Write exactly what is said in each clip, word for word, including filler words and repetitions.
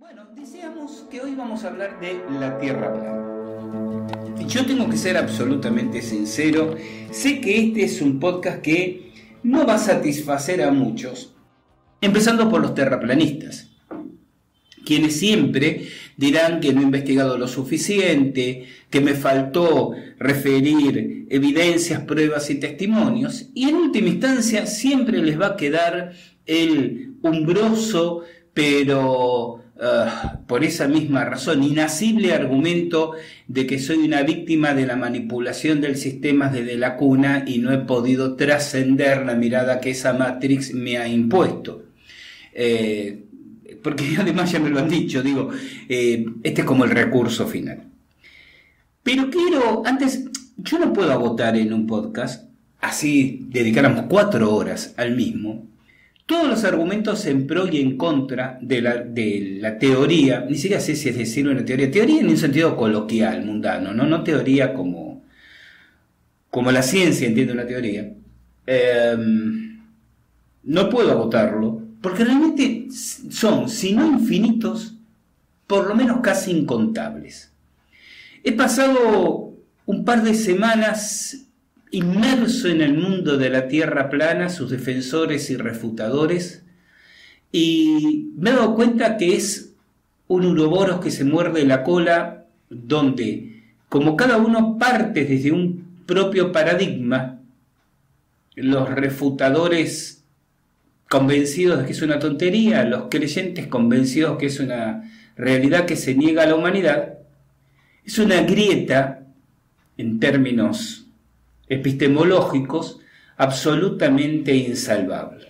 Bueno, decíamos que hoy vamos a hablar de la Tierra plana. Yo tengo que ser absolutamente sincero, sé que este es un podcast que no va a satisfacer a muchos, empezando por los terraplanistas, quienes siempre dirán que no he investigado lo suficiente, que me faltó referir evidencias, pruebas y testimonios, y en última instancia siempre les va a quedar el umbroso, pero uh, por esa misma razón, inasible argumento de que soy una víctima de la manipulación del sistema desde la cuna y no he podido trascender la mirada que esa Matrix me ha impuesto. Eh, porque además ya me lo han dicho, digo, eh, este es como el recurso final. Pero quiero, antes, yo no puedo agotar en un podcast, así dedicáramos cuatro horas al mismo, todos los argumentos en pro y en contra de la, de la teoría, ni siquiera sé si es decir una teoría, teoría en un sentido coloquial, mundano, no, no teoría como, como la ciencia entiende una teoría. Eh, no puedo agotarlo, porque realmente son, si no infinitos, por lo menos casi incontables. He pasado un par de semanas inmerso en el mundo de la Tierra plana, sus defensores y refutadores, y me he dado cuenta que es un uroboros que se muerde la cola, donde, como cada uno parte desde un propio paradigma, los refutadores convencidos de que es una tontería, los creyentes convencidos que es una realidad que se niega a la humanidad, es una grieta, en términos epistemológicos, absolutamente insalvable.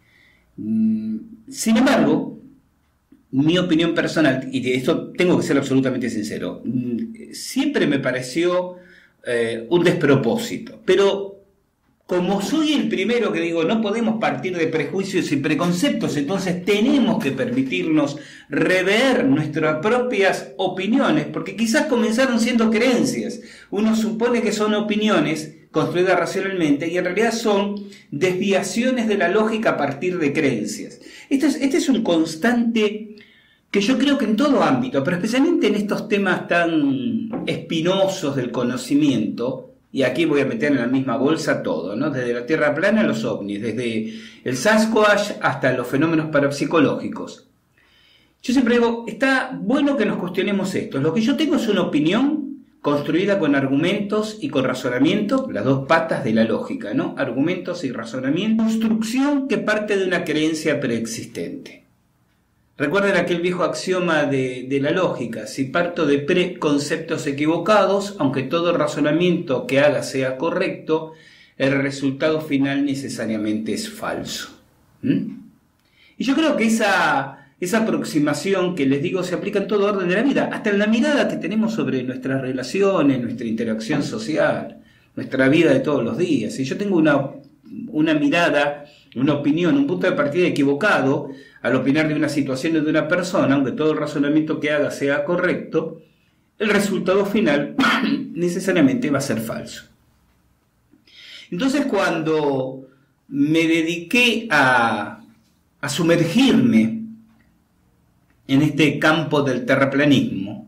Sin embargo, mi opinión personal, y de esto tengo que ser absolutamente sincero, siempre me pareció eh, un despropósito, pero como soy el primero que digo, no podemos partir de prejuicios y preconceptos, entonces tenemos que permitirnos rever nuestras propias opiniones, porque quizás comenzaron siendo creencias. Uno supone que son opiniones construidas racionalmente y en realidad son desviaciones de la lógica a partir de creencias. Este es, este es un constante que yo creo que en todo ámbito, pero especialmente en estos temas tan espinosos del conocimiento, y aquí voy a meter en la misma bolsa todo, ¿no? Desde la Tierra plana a los ovnis, desde el Sasquatch hasta los fenómenos parapsicológicos. Yo siempre digo, está bueno que nos cuestionemos esto. Lo que yo tengo es una opinión construida con argumentos y con razonamiento, las dos patas de la lógica, ¿no? Argumentos y razonamiento, construcción que parte de una creencia preexistente. Recuerden aquel viejo axioma de, de la lógica: si parto de preconceptos equivocados, aunque todo razonamiento que haga sea correcto, el resultado final necesariamente es falso. ¿Mm? Y yo creo que esa, esa aproximación que les digo se aplica en todo orden de la vida, hasta en la mirada que tenemos sobre nuestras relaciones, nuestra interacción social, nuestra vida de todos los días. Si yo tengo una, una mirada, una opinión, un punto de partida equivocado al opinar de una situación o de una persona, aunque todo el razonamiento que haga sea correcto, el resultado final necesariamente va a ser falso. Entonces, cuando me dediqué a, a sumergirme en este campo del terraplanismo,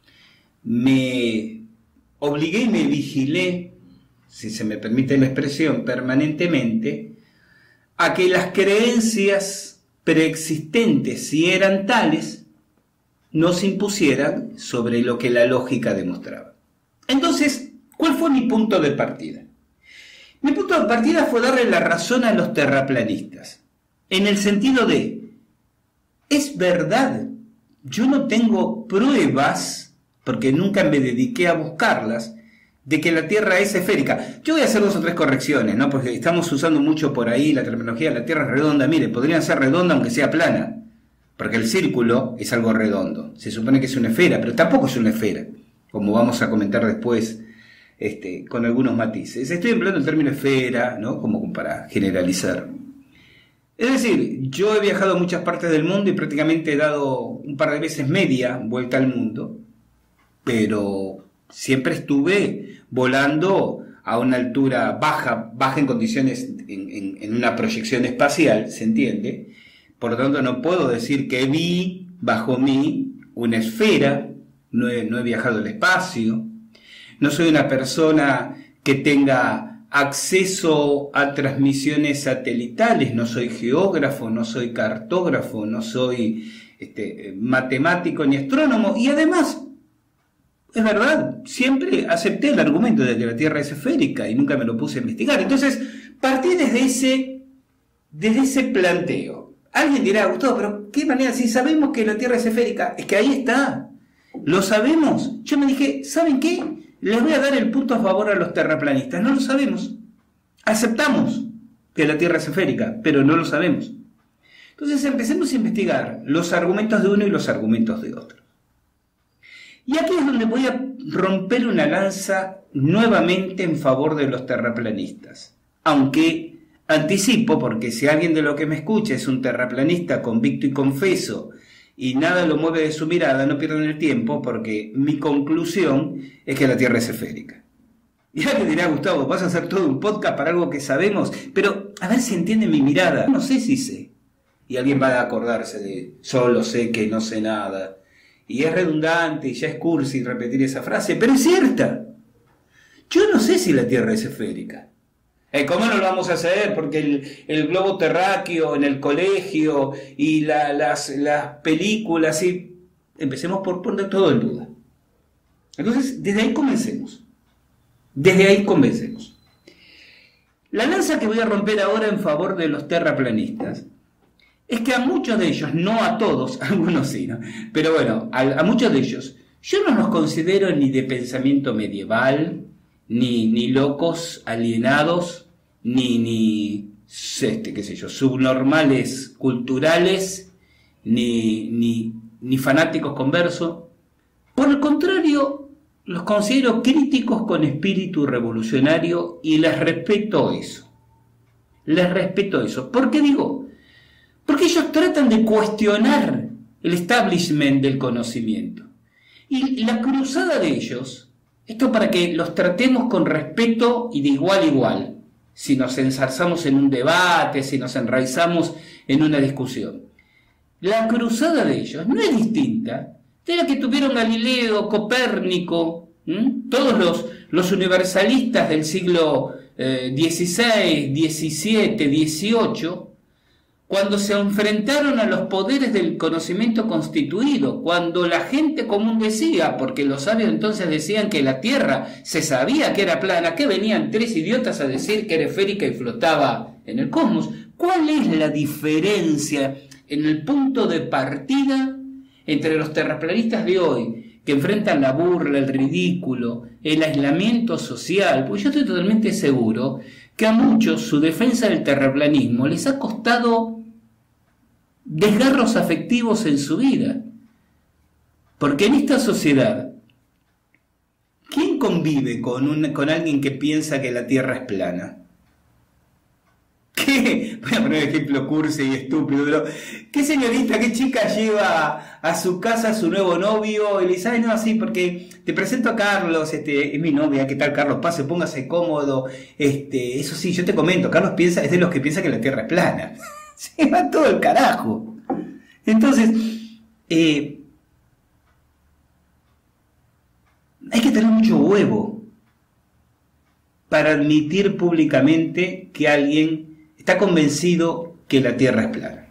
me obligué y me vigilé, si se me permite la expresión, permanentemente, a que las creencias preexistentes, si eran tales, no se impusieran sobre lo que la lógica demostraba. Entonces, ¿cuál fue mi punto de partida? Mi punto de partida fue darle la razón a los terraplanistas, en el sentido de, es verdad, yo no tengo pruebas, porque nunca me dediqué a buscarlas, de que la Tierra es esférica. Yo voy a hacer dos o tres correcciones, ¿no? Porque estamos usando mucho por ahí la terminología de la Tierra es redonda. Mire, podría ser redonda aunque sea plana, porque el círculo es algo redondo. Se supone que es una esfera, pero tampoco es una esfera, como vamos a comentar después, este, con algunos matices. Estoy empleando el término esfera, ¿no? Como para generalizar. Es decir, yo he viajado a muchas partes del mundo y prácticamente he dado un par de veces media vuelta al mundo, pero siempre estuve volando a una altura baja, baja en condiciones, en, en, en una proyección espacial, ¿se entiende? Por lo tanto, no puedo decir que vi bajo mí una esfera, no he, no he viajado al espacio, no soy una persona que tenga acceso a transmisiones satelitales, no soy geógrafo, no soy cartógrafo, no soy este, matemático ni astrónomo, y además, es verdad, siempre acepté el argumento de que la Tierra es esférica y nunca me lo puse a investigar. Entonces, partí desde ese, desde ese planteo. Alguien dirá, Gustavo, pero ¿qué manera? Si sabemos que la Tierra es esférica, es que ahí está, lo sabemos. Yo me dije, ¿saben qué? Les voy a dar el punto a favor a los terraplanistas. No lo sabemos. Aceptamos que la Tierra es esférica, pero no lo sabemos. Entonces empecemos a investigar los argumentos de uno y los argumentos de otro. Y aquí es donde voy a romper una lanza nuevamente en favor de los terraplanistas. Aunque anticipo, porque si alguien de lo que me escucha es un terraplanista convicto y confeso, y nada lo mueve de su mirada, no pierdan el tiempo, porque mi conclusión es que la Tierra es esférica. Y alguien dirá, Gustavo, vas a hacer todo un podcast para algo que sabemos, pero a ver si entiende mi mirada. No sé si sé. Y alguien va a acordarse de, solo sé que no sé nada. Y es redundante y ya es cursi repetir esa frase, pero es cierta. Yo no sé si la Tierra es esférica. Eh, ¿Cómo no lo vamos a saber? Porque el, el globo terráqueo en el colegio y la, las, las películas, y empecemos por poner todo en duda. Entonces, desde ahí comencemos. Desde ahí comencemos. La lanza que voy a romper ahora en favor de los terraplanistas es que a muchos de ellos, no a todos, a algunos sí, ¿no? Pero bueno, a, a muchos de ellos, yo no los considero ni de pensamiento medieval, ni, ni locos alienados, ni, ni este, qué sé yo, subnormales culturales, ni, ni, ni fanáticos conversos. Por el contrario, los considero críticos con espíritu revolucionario y les respeto eso. Les respeto eso. ¿Por qué digo? Porque ellos tratan de cuestionar el establishment del conocimiento. Y la cruzada de ellos, esto para que los tratemos con respeto y de igual a igual, si nos enzarzamos en un debate, si nos enraizamos en una discusión. La cruzada de ellos no es distinta de la que tuvieron Galileo, Copérnico, ¿m? todos los, los universalistas del siglo eh, dieciséis, diecisiete, dieciocho, cuando se enfrentaron a los poderes del conocimiento constituido, cuando la gente común decía, porque los sabios entonces decían que la Tierra se sabía que era plana, que venían tres idiotas a decir que era esférica y flotaba en el cosmos. ¿Cuál es la diferencia en el punto de partida entre los terraplanistas de hoy, que enfrentan la burla, el ridículo, el aislamiento social? Pues yo estoy totalmente seguro que a muchos su defensa del terraplanismo les ha costado desgarros afectivos en su vida. Porque en esta sociedad, ¿quién convive con, un, con alguien que piensa que la Tierra es plana? ¿Qué? Voy a poner un ejemplo cursi y estúpido, pero ¿qué señorita, qué chica lleva a su casa a su nuevo novio y le dice, ay, no, así, porque te presento a Carlos, este, es mi novia, ¿qué tal, Carlos? Pase, póngase cómodo, este, eso sí, yo te comento, Carlos piensa, es de los que piensa que la Tierra es plana. Se va todo el carajo. Entonces, eh, hay que tener mucho huevo para admitir públicamente que alguien está convencido que la Tierra es plana.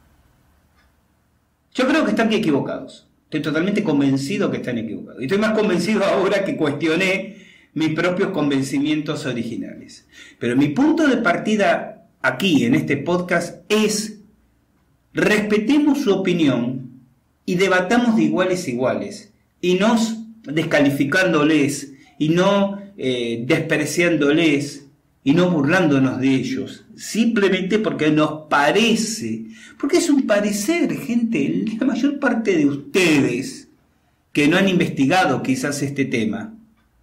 Yo creo que están equivocados. Estoy totalmente convencido que están equivocados. Y estoy más convencido ahora que cuestioné mis propios convencimientos originales. Pero mi punto de partida aquí en este podcast es: respetemos su opinión y debatamos de iguales a iguales, y no descalificándoles, y no eh, despreciándoles, y no burlándonos de ellos, simplemente porque nos parece, porque es un parecer, gente. La mayor parte de ustedes que no han investigado quizás este tema,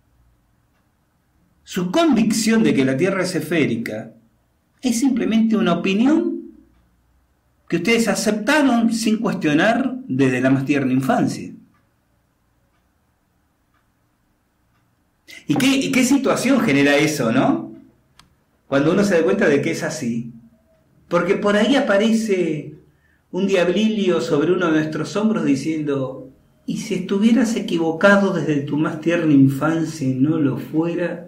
su convicción de que la Tierra es esférica es simplemente una opinión que ustedes aceptaron sin cuestionar desde la más tierna infancia. ¿Y qué, y qué situación genera eso, no? Cuando uno se da cuenta de que es así. Porque por ahí aparece un diablillo sobre uno de nuestros hombros diciendo, ¿y si estuvieras equivocado desde tu más tierna infancia y no lo fuera?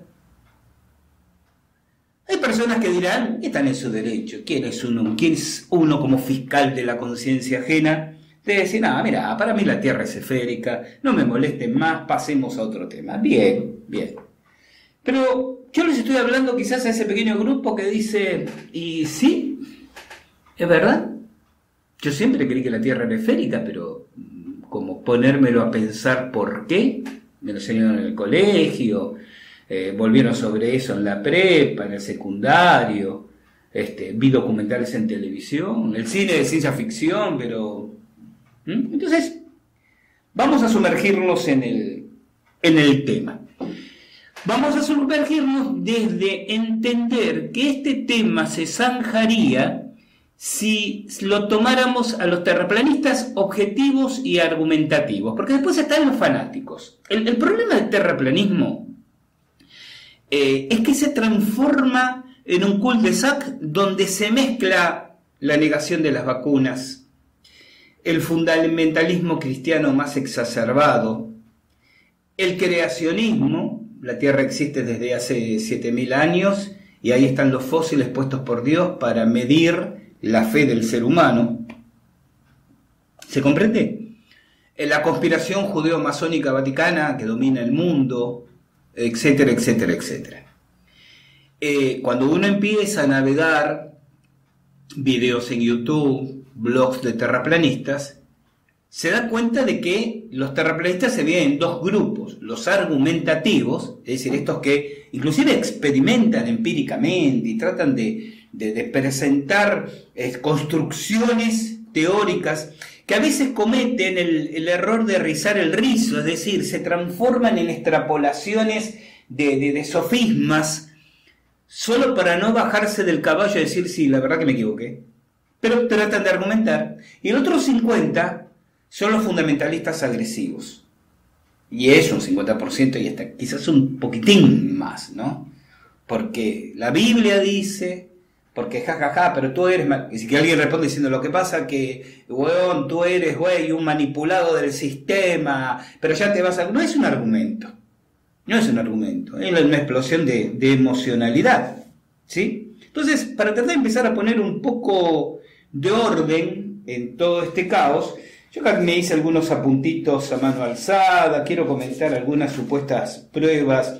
Hay personas que dirán, están en su derecho, ¿quién es uno, quién es uno como fiscal de la conciencia ajena? De decir, ah, mira, para mí la Tierra es esférica, no me molesten más, pasemos a otro tema. Bien, bien. Pero yo les estoy hablando quizás a ese pequeño grupo que dice, ¿y sí? ¿Es verdad? Yo siempre creí que la Tierra era esférica, pero como ponérmelo a pensar por qué, me lo enseñaron en el colegio, eh, volvieron sobre eso en la prepa, en el secundario, este, vi documentales en televisión, el cine de ciencia ficción, pero... ¿Mm? Entonces, vamos a sumergirnos en el, en el tema. Vamos a sumergirnos desde entender que este tema se zanjaría si lo tomáramos a los terraplanistas objetivos y argumentativos, porque después están los fanáticos. El, el problema del terraplanismo eh, es que se transforma en un cul-de-sac donde se mezcla la negación de las vacunas, el fundamentalismo cristiano más exacerbado, el creacionismo, la Tierra existe desde hace siete mil años y ahí están los fósiles puestos por Dios para medir la fe del ser humano. ¿Se comprende? La conspiración judeo-masónica vaticana que domina el mundo, etcétera, etcétera, etcétera. Eh, cuando uno empieza a navegar videos en YouTube, blogs de terraplanistas, se da cuenta de que los terraplanistas se dividen en dos grupos, los argumentativos, es decir, estos que inclusive experimentan empíricamente y tratan de, de, de presentar eh, construcciones teóricas que a veces cometen el, el error de rizar el rizo, es decir, se transforman en extrapolaciones de, de, de sofismas solo para no bajarse del caballo y decir, sí, la verdad que me equivoqué. Pero tratan de argumentar. Y el otro cincuenta son los fundamentalistas agresivos. Y es un cincuenta por ciento y hasta quizás un poquitín más, ¿no? Porque la Biblia dice, porque jajaja, ja, ja, pero tú eres... Y si que alguien responde diciendo lo que pasa que, weón, tú eres, güey, un manipulado del sistema, pero ya te vas a... No es un argumento. No es un argumento. Es una explosión de, de emocionalidad, ¿sí? Entonces, para tratar de empezar a poner un poco de orden en todo este caos, yo me hice algunos apuntitos a mano alzada, quiero comentar algunas supuestas pruebas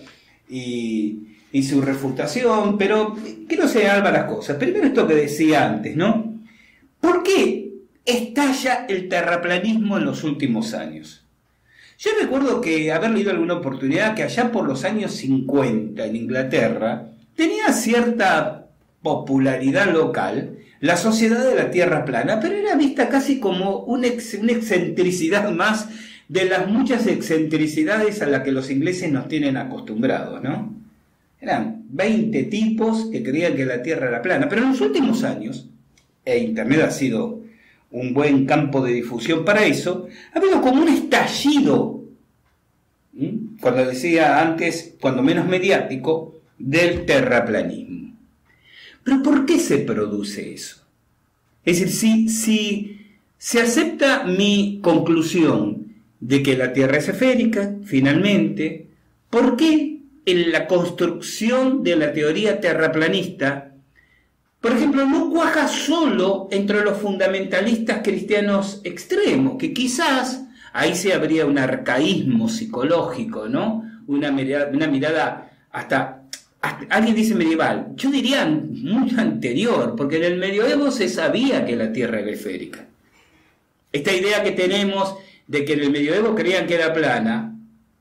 y, y su refutación, pero quiero señalar varias cosas. Primero esto que decía antes, ¿no? ¿Por qué estalla el terraplanismo en los últimos años? Yo recuerdo que haber leído alguna oportunidad que allá por los años cincuenta en Inglaterra tenía cierta popularidad local la sociedad de la Tierra plana, pero era vista casi como una, ex, una excentricidad más de las muchas excentricidades a las que los ingleses nos tienen acostumbrados, ¿no? Eran veinte tipos que creían que la Tierra era plana, pero en los últimos años, e Internet ha sido un buen campo de difusión para eso, ha habido como un estallido, ¿sí? Cuando decía antes, cuando menos mediático, del terraplanismo. ¿Pero por qué se produce eso? Es decir, si, si se acepta mi conclusión de que la Tierra es esférica, finalmente, ¿por qué en la construcción de la teoría terraplanista, por ejemplo, no cuaja solo entre los fundamentalistas cristianos extremos, que quizás ahí se habría un arcaísmo psicológico, ¿no? Una mirada, una mirada hasta... Alguien dice medieval, yo diría mucho anterior, porque en el medioevo se sabía que la Tierra era esférica. Esta idea que tenemos de que en el medioevo creían que era plana,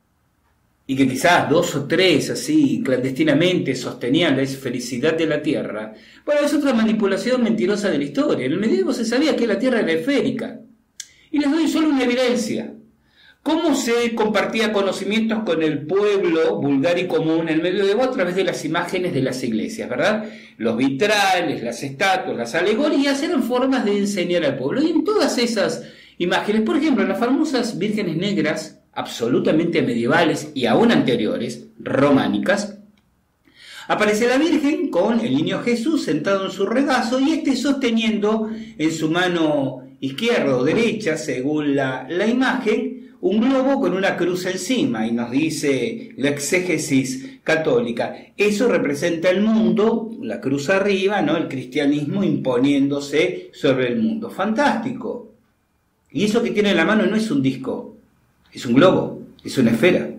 y que quizás dos o tres así clandestinamente sostenían la esfericidad de la Tierra, bueno, es otra manipulación mentirosa de la historia. En el medioevo se sabía que la Tierra era esférica. Y les doy solo una evidencia. ¿Cómo se compartía conocimientos con el pueblo vulgar y común en el medioevo? A través de las imágenes de las iglesias, ¿verdad? Los vitrales, las estatuas, las alegorías eran formas de enseñar al pueblo. Y en todas esas imágenes, por ejemplo, en las famosas vírgenes negras, absolutamente medievales y aún anteriores, románicas, aparece la Virgen con el niño Jesús sentado en su regazo y este sosteniendo en su mano izquierda o derecha, según la, la imagen, un globo con una cruz encima, y nos dice la exégesis católica, eso representa el mundo, la cruz arriba, ¿no? El cristianismo imponiéndose sobre el mundo. Fantástico. Y eso que tiene en la mano no es un disco, es un globo, es una esfera.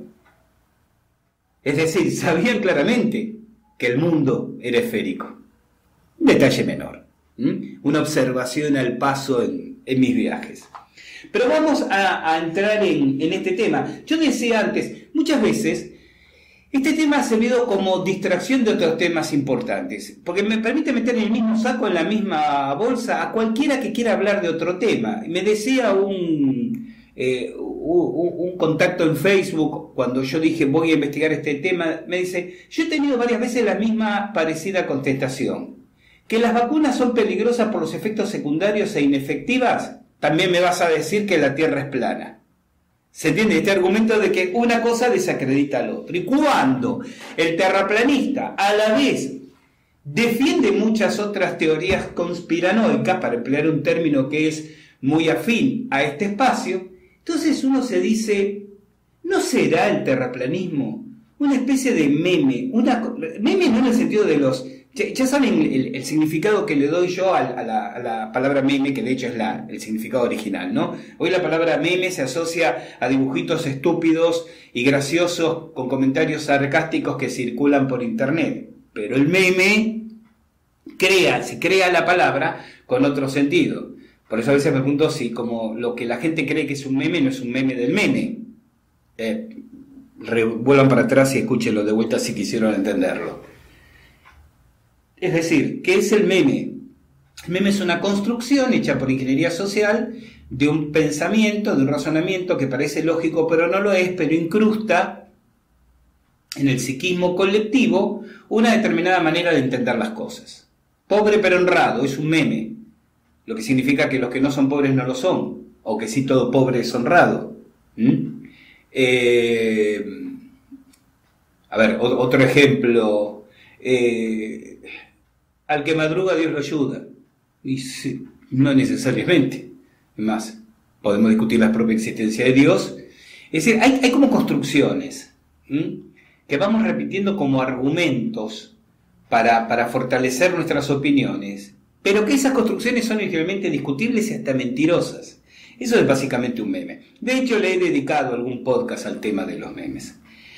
Es decir, sabían claramente que el mundo era esférico. Un detalle menor, ¿Mm? Una observación al paso en, en mis viajes. Pero vamos a, a entrar en, en este tema. Yo decía antes, muchas veces este tema ha servido como distracción de otros temas importantes, porque me permite meter en el mismo saco, en la misma bolsa, a cualquiera que quiera hablar de otro tema. Me decía un, eh, un, un contacto en Facebook, cuando yo dije voy a investigar este tema, me dice, yo he tenido varias veces la misma parecida contestación, que las vacunas son peligrosas por los efectos secundarios e inefectivas. También me vas a decir que la Tierra es plana. ¿Se entiende? Este argumento de que una cosa desacredita al otro. Y cuando el terraplanista a la vez defiende muchas otras teorías conspiranoicas, para emplear un término que es muy afín a este espacio, entonces uno se dice, ¿no será el terraplanismo una especie de meme? Una, meme no en el sentido de los... Ya, ya saben el, el significado que le doy yo a, a, la, a la palabra meme, que de hecho es la, el significado original, ¿no? Hoy la palabra meme se asocia a dibujitos estúpidos y graciosos con comentarios sarcásticos que circulan por internet. Pero el meme crea, se crea la palabra con otro sentido. Por eso a veces me pregunto si como lo que la gente cree que es un meme no es un meme del meme. Eh, re, vuelvan para atrás y escúchenlo de vuelta si quisieron entenderlo. Es decir, ¿qué es el meme? El meme es una construcción hecha por ingeniería social de un pensamiento, de un razonamiento que parece lógico pero no lo es, pero incrusta en el psiquismo colectivo una determinada manera de entender las cosas. Pobre pero honrado es un meme, lo que significa que los que no son pobres no lo son, o que sí todo pobre es honrado. ¿Mm? Eh, a ver, otro ejemplo... Eh, al que madruga Dios lo ayuda. Y sí, no necesariamente. Más, podemos discutir la propia existencia de Dios. Es decir, hay, hay como construcciones ¿m? que vamos repitiendo como argumentos para, para fortalecer nuestras opiniones, pero que esas construcciones son realmente discutibles y hasta mentirosas. Eso es básicamente un meme. De hecho, le he dedicado algún podcast al tema de los memes.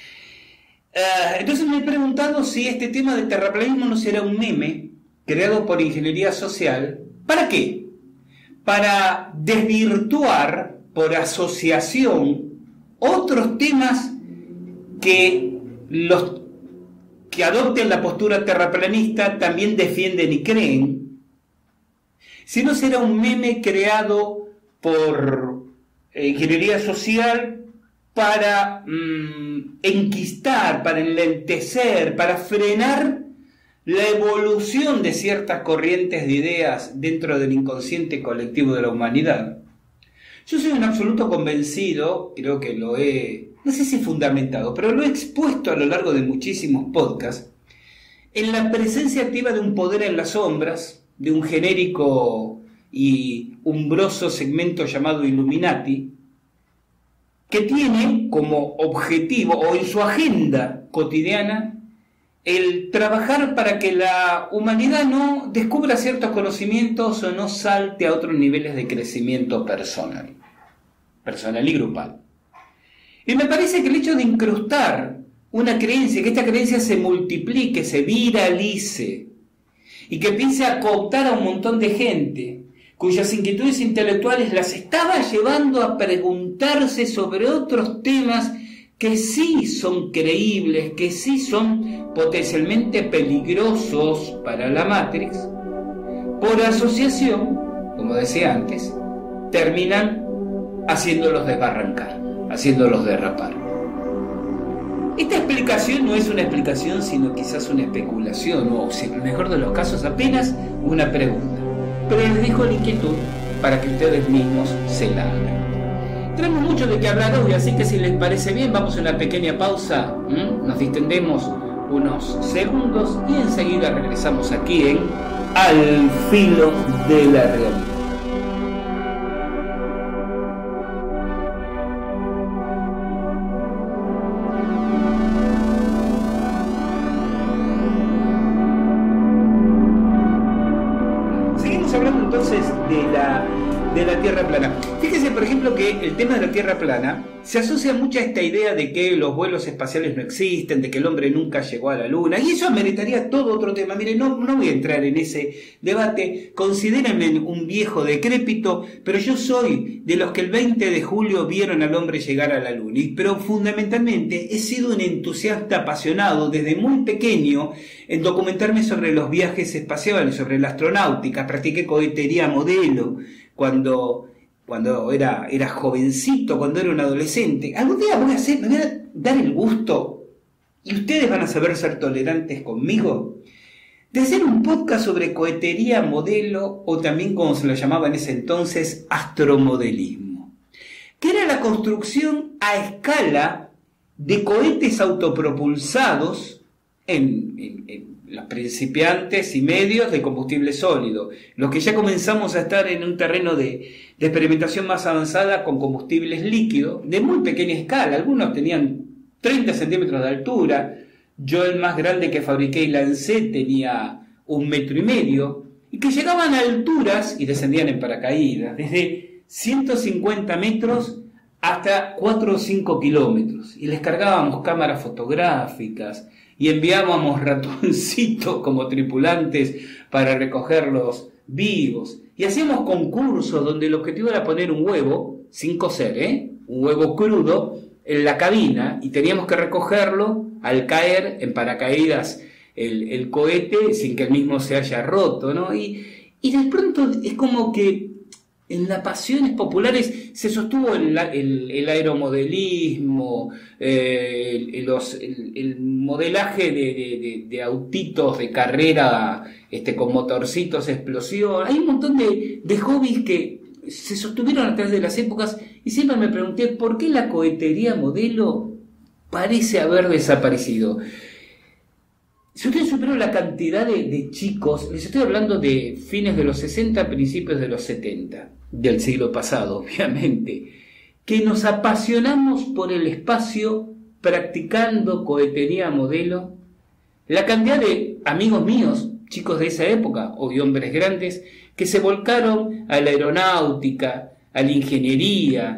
Uh, entonces me he preguntado si este tema del terraplanismo no será un meme creado por ingeniería social. ¿Para qué? Para desvirtuar por asociación otros temas que los que adopten la postura terraplanista también defienden y creen. Si no será un meme creado por ingeniería social para mmm, enquistar, para enlentecer, para frenar la evolución de ciertas corrientes de ideas dentro del inconsciente colectivo de la humanidad. Yo soy un absoluto convencido, creo que lo he, no sé si fundamentado, pero lo he expuesto a lo largo de muchísimos podcasts, en la presencia activa de un poder en las sombras, de un genérico y umbroso segmento llamado Illuminati, que tiene como objetivo o en su agenda cotidiana el trabajar para que la humanidad no descubra ciertos conocimientos o no salte a otros niveles de crecimiento personal, personal y grupal. Y me parece que el hecho de incrustar una creencia, que esta creencia se multiplique, se viralice y que empiece a cooptar a un montón de gente cuyas inquietudes intelectuales las estaba llevando a preguntarse sobre otros temas que sí son creíbles, que sí son potencialmente peligrosos para la Matrix, por asociación, como decía antes, terminan haciéndolos desbarrancar, haciéndolos derrapar. Esta explicación no es una explicación, sino quizás una especulación, o en el mejor de los casos apenas una pregunta. Pero les dejo la inquietud para que ustedes mismos se la hagan. Tenemos mucho de qué hablar hoy, así que si les parece bien, vamos a una pequeña pausa, ¿Mm? nos distendemos unos segundos y enseguida regresamos aquí en Al Filo de la Realidad. Tierra plana. Fíjese, por ejemplo, que el tema de la Tierra plana se asocia mucho a esta idea de que los vuelos espaciales no existen, de que el hombre nunca llegó a la Luna, y eso ameritaría todo otro tema. Mire, no, no voy a entrar en ese debate, considérenme un viejo decrépito, pero yo soy de los que el veinte de julio vieron al hombre llegar a la Luna, y, pero fundamentalmente he sido un entusiasta apasionado desde muy pequeño en documentarme sobre los viajes espaciales, sobre la astronáutica. Practiqué cohetería modelo cuando... cuando era, era jovencito, cuando era un adolescente. Algún día voy a hacer, me voy a dar el gusto, y ustedes van a saber ser tolerantes conmigo, de hacer un podcast sobre cohetería modelo, o también como se lo llamaba en ese entonces, astromodelismo, que era la construcción a escala de cohetes autopropulsados en, en, en los principiantes y medios de combustible sólido, los que ya comenzamos a estar en un terreno de, de experimentación más avanzada con combustibles líquidos, de muy pequeña escala. Algunos tenían treinta centímetros de altura, yo el más grande que fabriqué y lancé tenía un metro y medio, y que llegaban a alturas y descendían en paracaídas, desde ciento cincuenta metros hasta cuatro o cinco kilómetros, y les cargábamos cámaras fotográficas, y enviábamos ratoncitos como tripulantes para recogerlos vivos. Y hacíamos concursos donde el objetivo era poner un huevo, sin cocer, ¿eh? un huevo crudo, en la cabina, y teníamos que recogerlo al caer en paracaídas el, el cohete sin que el mismo se haya roto, ¿no? Y, y de pronto es como que en las pasiones populares se sostuvo el, el, el aeromodelismo, eh, el, los, el, el modelaje de, de, de, de autitos de carrera este, con motorcitos, explosión. Hay un montón de, de hobbies que se sostuvieron a través de las épocas, y siempre me pregunté por qué la cohetería modelo parece haber desaparecido. Si ustedes supieron la cantidad de, de chicos, les estoy hablando de fines de los sesenta, principios de los setenta, del siglo pasado, obviamente, que nos apasionamos por el espacio practicando cohetería modelo, la cantidad de amigos míos, chicos de esa época, o de hombres grandes, que se volcaron a la aeronáutica, a la ingeniería,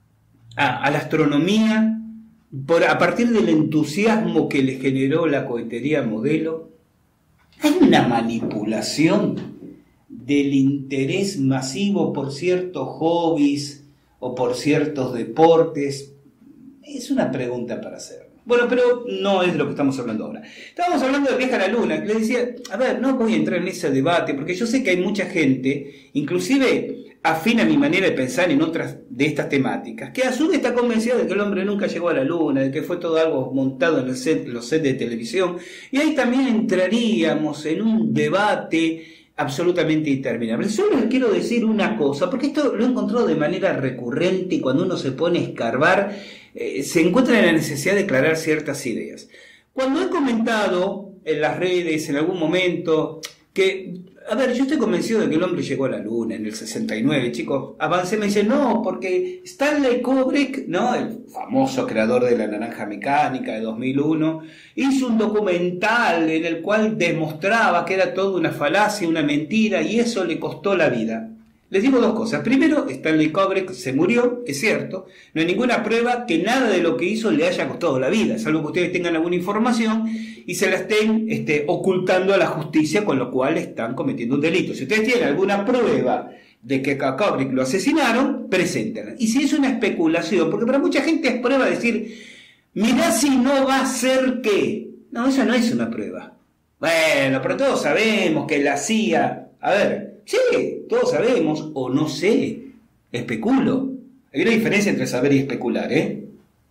a, a la astronomía, Por, a partir del entusiasmo que le generó la cohetería modelo. Hay una manipulación del interés masivo por ciertos hobbies o por ciertos deportes. Es una pregunta para hacer. Bueno, pero no es de lo que estamos hablando ahora. Estábamos hablando del viaje a la Luna. Le decía, a ver, no voy a entrar en ese debate, porque yo sé que hay mucha gente, inclusive afín a mi manera de pensar en otras de estas temáticas, que a su vez está convencida de que el hombre nunca llegó a la Luna, de que fue todo algo montado en el set, los sets de televisión, y ahí también entraríamos en un debate absolutamente interminable. Solo les quiero decir una cosa, porque esto lo he encontrado de manera recurrente, y cuando uno se pone a escarbar, eh, se encuentra en la necesidad de aclarar ciertas ideas. Cuando he comentado en las redes en algún momento que, a ver, yo estoy convencido de que el hombre llegó a la Luna en el sesenta y nueve, chicos, avancé, me dicen, no, porque Stanley Kubrick, ¿no?, el famoso creador de La Naranja Mecánica de dos mil uno, hizo un documental en el cual demostraba que era todo una falacia, una mentira, y eso le costó la vida. Les digo dos cosas. Primero, Stanley Kubrick se murió, es cierto. No hay ninguna prueba que nada de lo que hizo le haya costado la vida, salvo que ustedes tengan alguna información y se la estén este, ocultando a la justicia, con lo cual están cometiendo un delito. Si ustedes tienen alguna prueba de que a Kubrick lo asesinaron, preséntenla. Y si es una especulación, porque para mucha gente es prueba decir, mirá si no va a ser que... No, eso no es una prueba. Bueno, pero todos sabemos que la C I A... A ver... Sí, todos sabemos, o no sé, especulo. Hay una diferencia entre saber y especular, ¿eh?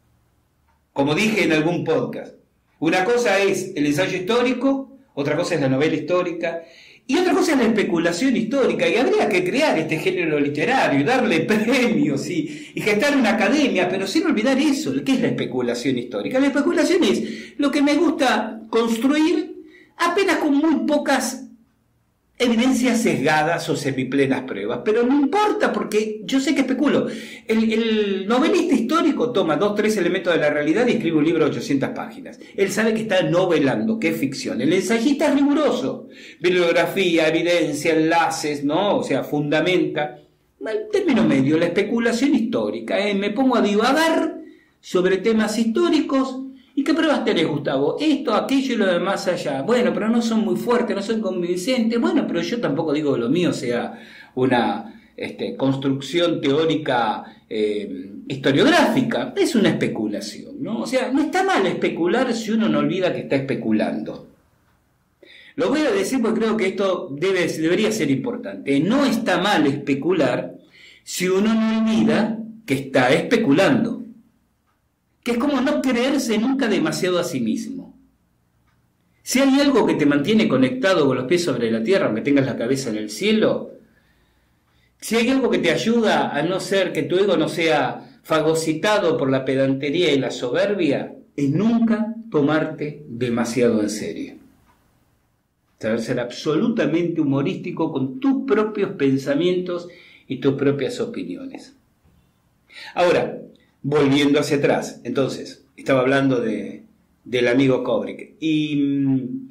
Como dije en algún podcast, una cosa es el ensayo histórico, otra cosa es la novela histórica, y otra cosa es la especulación histórica, y habría que crear este género literario, y darle premios, y, y gestar una academia, pero sin olvidar eso, ¿qué es la especulación histórica? La especulación es lo que me gusta construir apenas con muy pocas evidencias sesgadas o semiplenas pruebas, pero no importa porque yo sé que especulo. El, el novelista histórico toma dos, tres elementos de la realidad y escribe un libro de ochocientas páginas. Él sabe que está novelando, que es ficción. El ensayista es riguroso, bibliografía, evidencia, enlaces, ¿no? O sea, fundamenta. el término medio, la especulación histórica. ¿eh? Me pongo a divagar sobre temas históricos. ¿Y qué pruebas tenés, Gustavo? Esto, aquello y lo demás allá. Bueno, pero no son muy fuertes, no son convincentes. Bueno, pero yo tampoco digo que lo mío sea una este, construcción teórica eh, historiográfica. Es una especulación, ¿no? O sea, no está mal especular si uno no olvida que está especulando. Lo voy a decir porque creo que esto debe, debería ser importante. No está mal especular si uno no olvida que está especulando. Que es como no creerse nunca demasiado a sí mismo. Si hay algo que te mantiene conectado con los pies sobre la tierra, aunque tengas la cabeza en el cielo, si hay algo que te ayuda a no ser, que tu ego no sea fagocitado por la pedantería y la soberbia, es nunca tomarte demasiado en serio. Saber ser absolutamente humorístico con tus propios pensamientos y tus propias opiniones. Ahora, volviendo hacia atrás, entonces, estaba hablando de, del amigo Kubrick. Y mmm,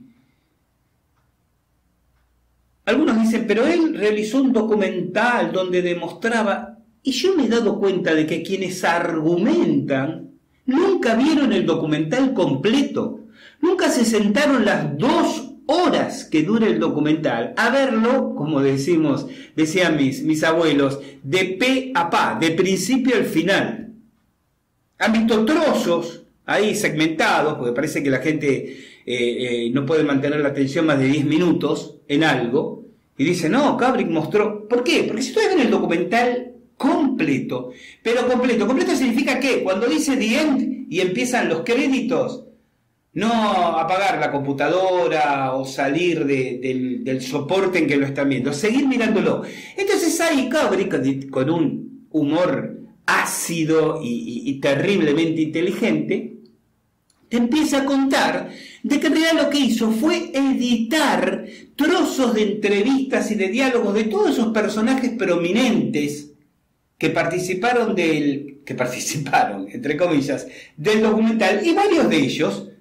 algunos dicen, pero él realizó un documental donde demostraba, y yo me he dado cuenta de que quienes argumentan nunca vieron el documental completo, nunca se sentaron las dos horas que dura el documental a verlo, como decimos, decían mis, mis abuelos, de pe a pa, de principio al final. Han visto trozos ahí segmentados, porque parece que la gente eh, eh, no puede mantener la atención más de diez minutos en algo, y dice, no, Kubrick mostró... ¿Por qué? Porque si ustedes ven el documental completo, pero completo, completo significa que cuando dice the end y empiezan los créditos, no apagar la computadora o salir de, del, del soporte en que lo están viendo, seguir mirándolo. Entonces ahí Kubrick, con un humor ácido y, y, y terriblemente inteligente, te empieza a contar de que en realidad lo que hizo fue editar trozos de entrevistas y de diálogos de todos esos personajes prominentes que participaron del, que participaron, entre comillas, del documental, y varios de ellos,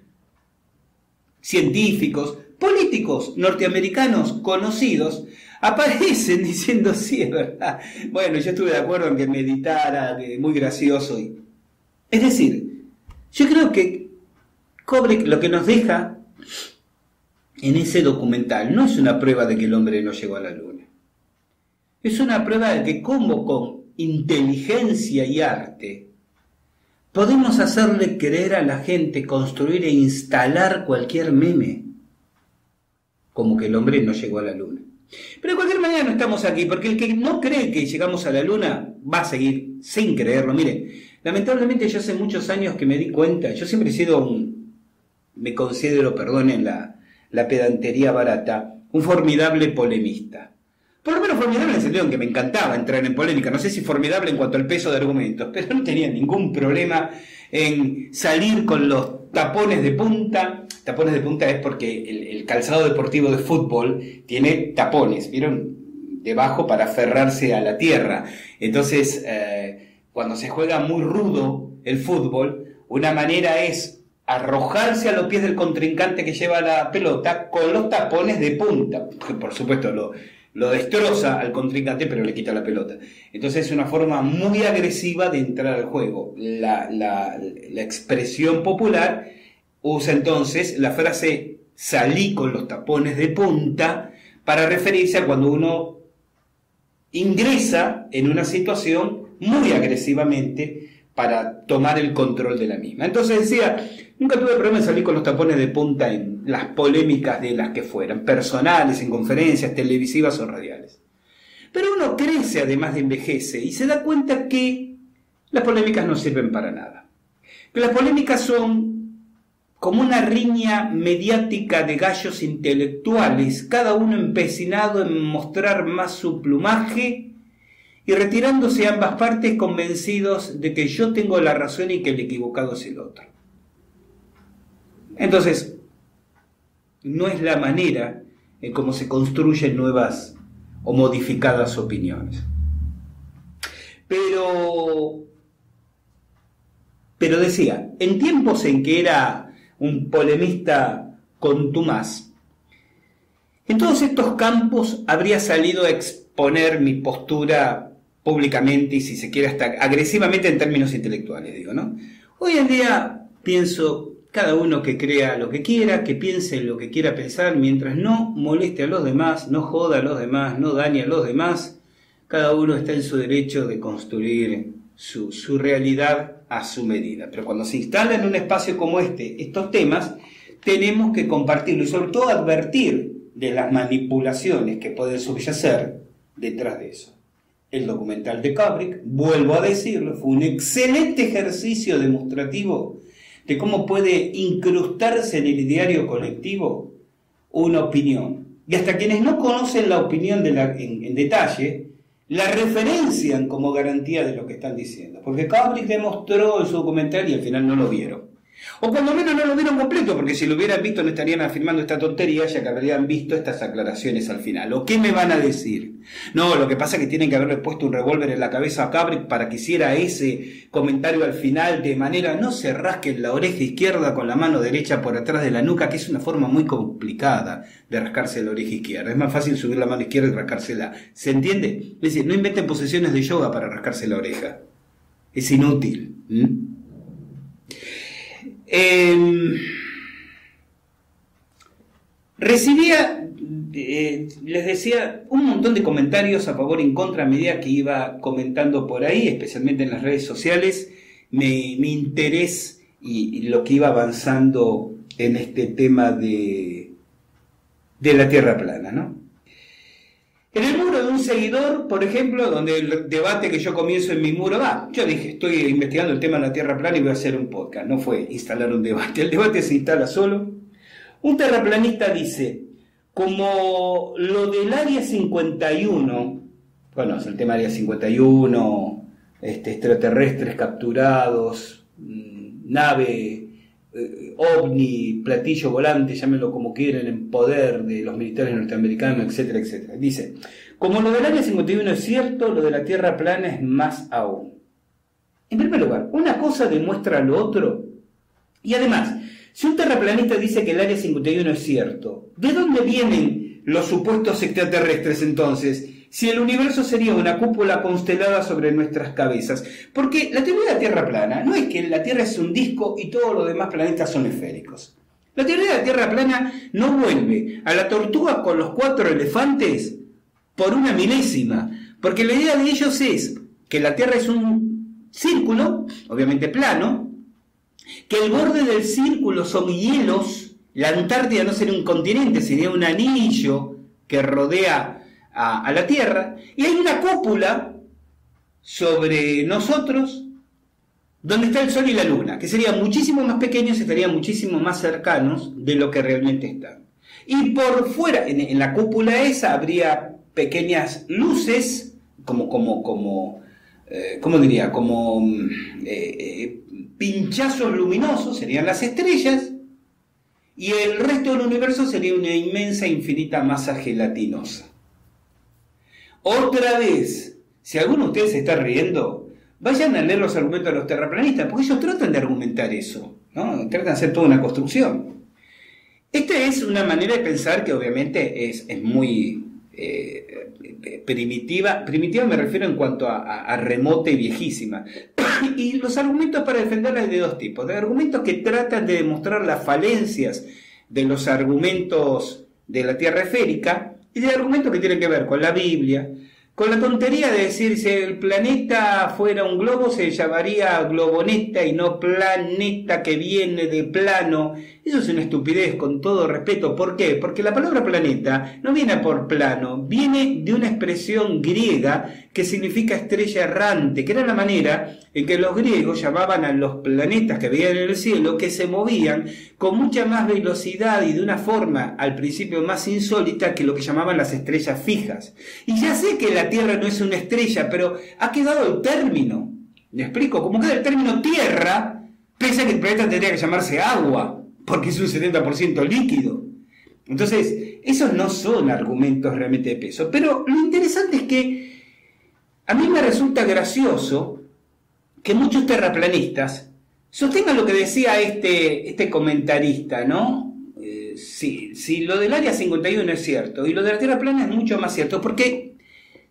científicos, políticos norteamericanos conocidos, aparecen diciendo, sí, es verdad. Bueno, yo estuve de acuerdo en que meditara, que muy gracioso. Y... Es decir, yo creo que Kubrick lo que nos deja en ese documental no es una prueba de que el hombre no llegó a la luna. Es una prueba de que como con inteligencia y arte podemos hacerle creer a la gente, construir e instalar cualquier meme como que el hombre no llegó a la luna. Pero de cualquier manera no estamos aquí, porque el que no cree que llegamos a la luna va a seguir sin creerlo. Miren, lamentablemente yo hace muchos años que me di cuenta, yo siempre he sido un, me considero, perdonen la, la pedantería barata, un formidable polemista. Por lo menos formidable en el sentido en que me encantaba entrar en polémica, no sé si formidable en cuanto al peso de argumentos, pero no tenía ningún problema en salir con los tapones de punta. Tapones de punta es porque el, el calzado deportivo de fútbol tiene tapones, ¿vieron? Debajo para aferrarse a la tierra. Entonces, eh, cuando se juega muy rudo el fútbol, una manera es arrojarse a los pies del contrincante que lleva la pelota con los tapones de punta. Por supuesto, lo, lo destroza al contrincante, pero le quita la pelota. Entonces es una forma muy agresiva de entrar al juego. La, la, la expresión popular usa entonces la frase salí con los tapones de punta para referirse a cuando uno ingresa en una situación muy agresivamente para tomar el control de la misma. Entonces decía, nunca tuve problema en salir con los tapones de punta en las polémicas de las que fueran, personales, en conferencias televisivas o radiales. Pero uno crece, además de envejece, y se da cuenta que las polémicas no sirven para nada. Que las polémicas son como una riña mediática de gallos intelectuales, cada uno empecinado en mostrar más su plumaje y retirándose a ambas partes convencidos de que yo tengo la razón y que el equivocado es el otro. Entonces, no es la manera en cómo se construyen nuevas o modificadas opiniones. Pero, pero decía, en tiempos en que era un polemista contumaz, en todos estos campos habría salido a exponer mi postura públicamente y si se quiere hasta agresivamente en términos intelectuales, digo, ¿no? Hoy en día pienso, cada uno que crea lo que quiera, que piense lo que quiera pensar, mientras no moleste a los demás, no joda a los demás, no dañe a los demás, cada uno está en su derecho de construir su, su realidad a su medida. Pero cuando se instala en un espacio como este estos temas, tenemos que compartirlo y sobre todo advertir de las manipulaciones que pueden subyacer detrás de eso. El documental de Kubrick, vuelvo a decirlo, fue un excelente ejercicio demostrativo de cómo puede incrustarse en el ideario colectivo una opinión. Y hasta quienes no conocen la opinión de la, en, en detalle, la referencian como garantía de lo que están diciendo. Porque Kubrick demostró en su documental y al final no lo vieron. O cuando menos no lo vieron completo, porque si lo hubieran visto no estarían afirmando esta tontería, ya que habrían visto estas aclaraciones al final. ¿O qué me van a decir? No, lo que pasa es que tienen que haberle puesto un revólver en la cabeza a Kubrick para que hiciera ese comentario al final de manera no se rasquen la oreja izquierda con la mano derecha por atrás de la nuca, que es una forma muy complicada de rascarse la oreja izquierda. Es más fácil subir la mano izquierda y rascársela. ¿Se entiende? Es decir, no inventen posiciones de yoga para rascarse la oreja. Es inútil. ¿Mm? Eh, recibía, eh, les decía, un montón de comentarios a favor y en contra a medida que iba comentando por ahí, especialmente en las redes sociales, mi, mi interés y, y lo que iba avanzando en este tema de, de la Tierra plana, ¿no? En el muro de un seguidor, por ejemplo, donde el debate que yo comienzo en mi muro, va, yo dije, estoy investigando el tema de la Tierra plana y voy a hacer un podcast. No fue instalar un debate, el debate se instala solo. Un terraplanista dice, como lo del Área cincuenta y uno, bueno, es el tema Área cincuenta y uno, este, extraterrestres capturados, nave... Eh, ovni, platillo volante, llámenlo como quieran, en poder de los militares norteamericanos, etcétera, etcétera. Dice, como lo del Área cincuenta y uno es cierto, lo de la Tierra plana es más aún. En primer lugar, una cosa demuestra lo otro. Y además, si un terraplanista dice que el Área cincuenta y uno es cierto, ¿de dónde vienen los supuestos extraterrestres entonces? Si el universo sería una cúpula constelada sobre nuestras cabezas. Porque la teoría de la Tierra plana no es que la Tierra es un disco y todos los demás planetas son esféricos. La teoría de la Tierra plana no vuelve a la tortuga con los cuatro elefantes por una milésima. Porque la idea de ellos es que la Tierra es un círculo, obviamente plano, que el borde del círculo son hielos, la Antártida no sería un continente, sería un anillo que rodea A, a la Tierra, y hay una cúpula sobre nosotros donde está el Sol y la Luna, que serían muchísimo más pequeños, estarían muchísimo más cercanos de lo que realmente están. Y por fuera, en, en la cúpula esa, habría pequeñas luces, como, como, como, eh, ¿cómo diría? Como eh, eh, pinchazos luminosos, serían las estrellas, y el resto del universo sería una inmensa, infinita masa gelatinosa. Otra vez, si alguno de ustedes se está riendo, vayan a leer los argumentos de los terraplanistas, porque ellos tratan de argumentar eso, ¿no? Tratan de hacer toda una construcción. Esta es una manera de pensar que obviamente es, es muy eh, primitiva. Primitiva me refiero en cuanto a, a, a remota y viejísima. Y los argumentos para defenderla hay de dos tipos. De argumentos que tratan de demostrar las falencias de los argumentos de la Tierra esférica, y de argumentos que tienen que ver con la Biblia, con la tontería de decir si el planeta fuera un globo se llamaría globoneta y no planeta que viene de plano. Eso es una estupidez, con todo respeto. ¿Por qué? Porque la palabra planeta no viene por plano, viene de una expresión griega que significa estrella errante, que era la manera en que los griegos llamaban a los planetas que veían en el cielo, que se movían con mucha más velocidad y de una forma al principio más insólita que lo que llamaban las estrellas fijas. Y ya sé que la Tierra no es una estrella, pero ha quedado el término. ¿Me explico? Como queda el término Tierra, piensa que el planeta tendría que llamarse agua, porque es un setenta por ciento líquido. Entonces, esos no son argumentos realmente de peso. Pero lo interesante es que a mí me resulta gracioso que muchos terraplanistas sostengan lo que decía este, este comentarista, ¿no? Eh, sí, sí, lo del Área cincuenta y uno es cierto, y lo de la Tierra plana es mucho más cierto, porque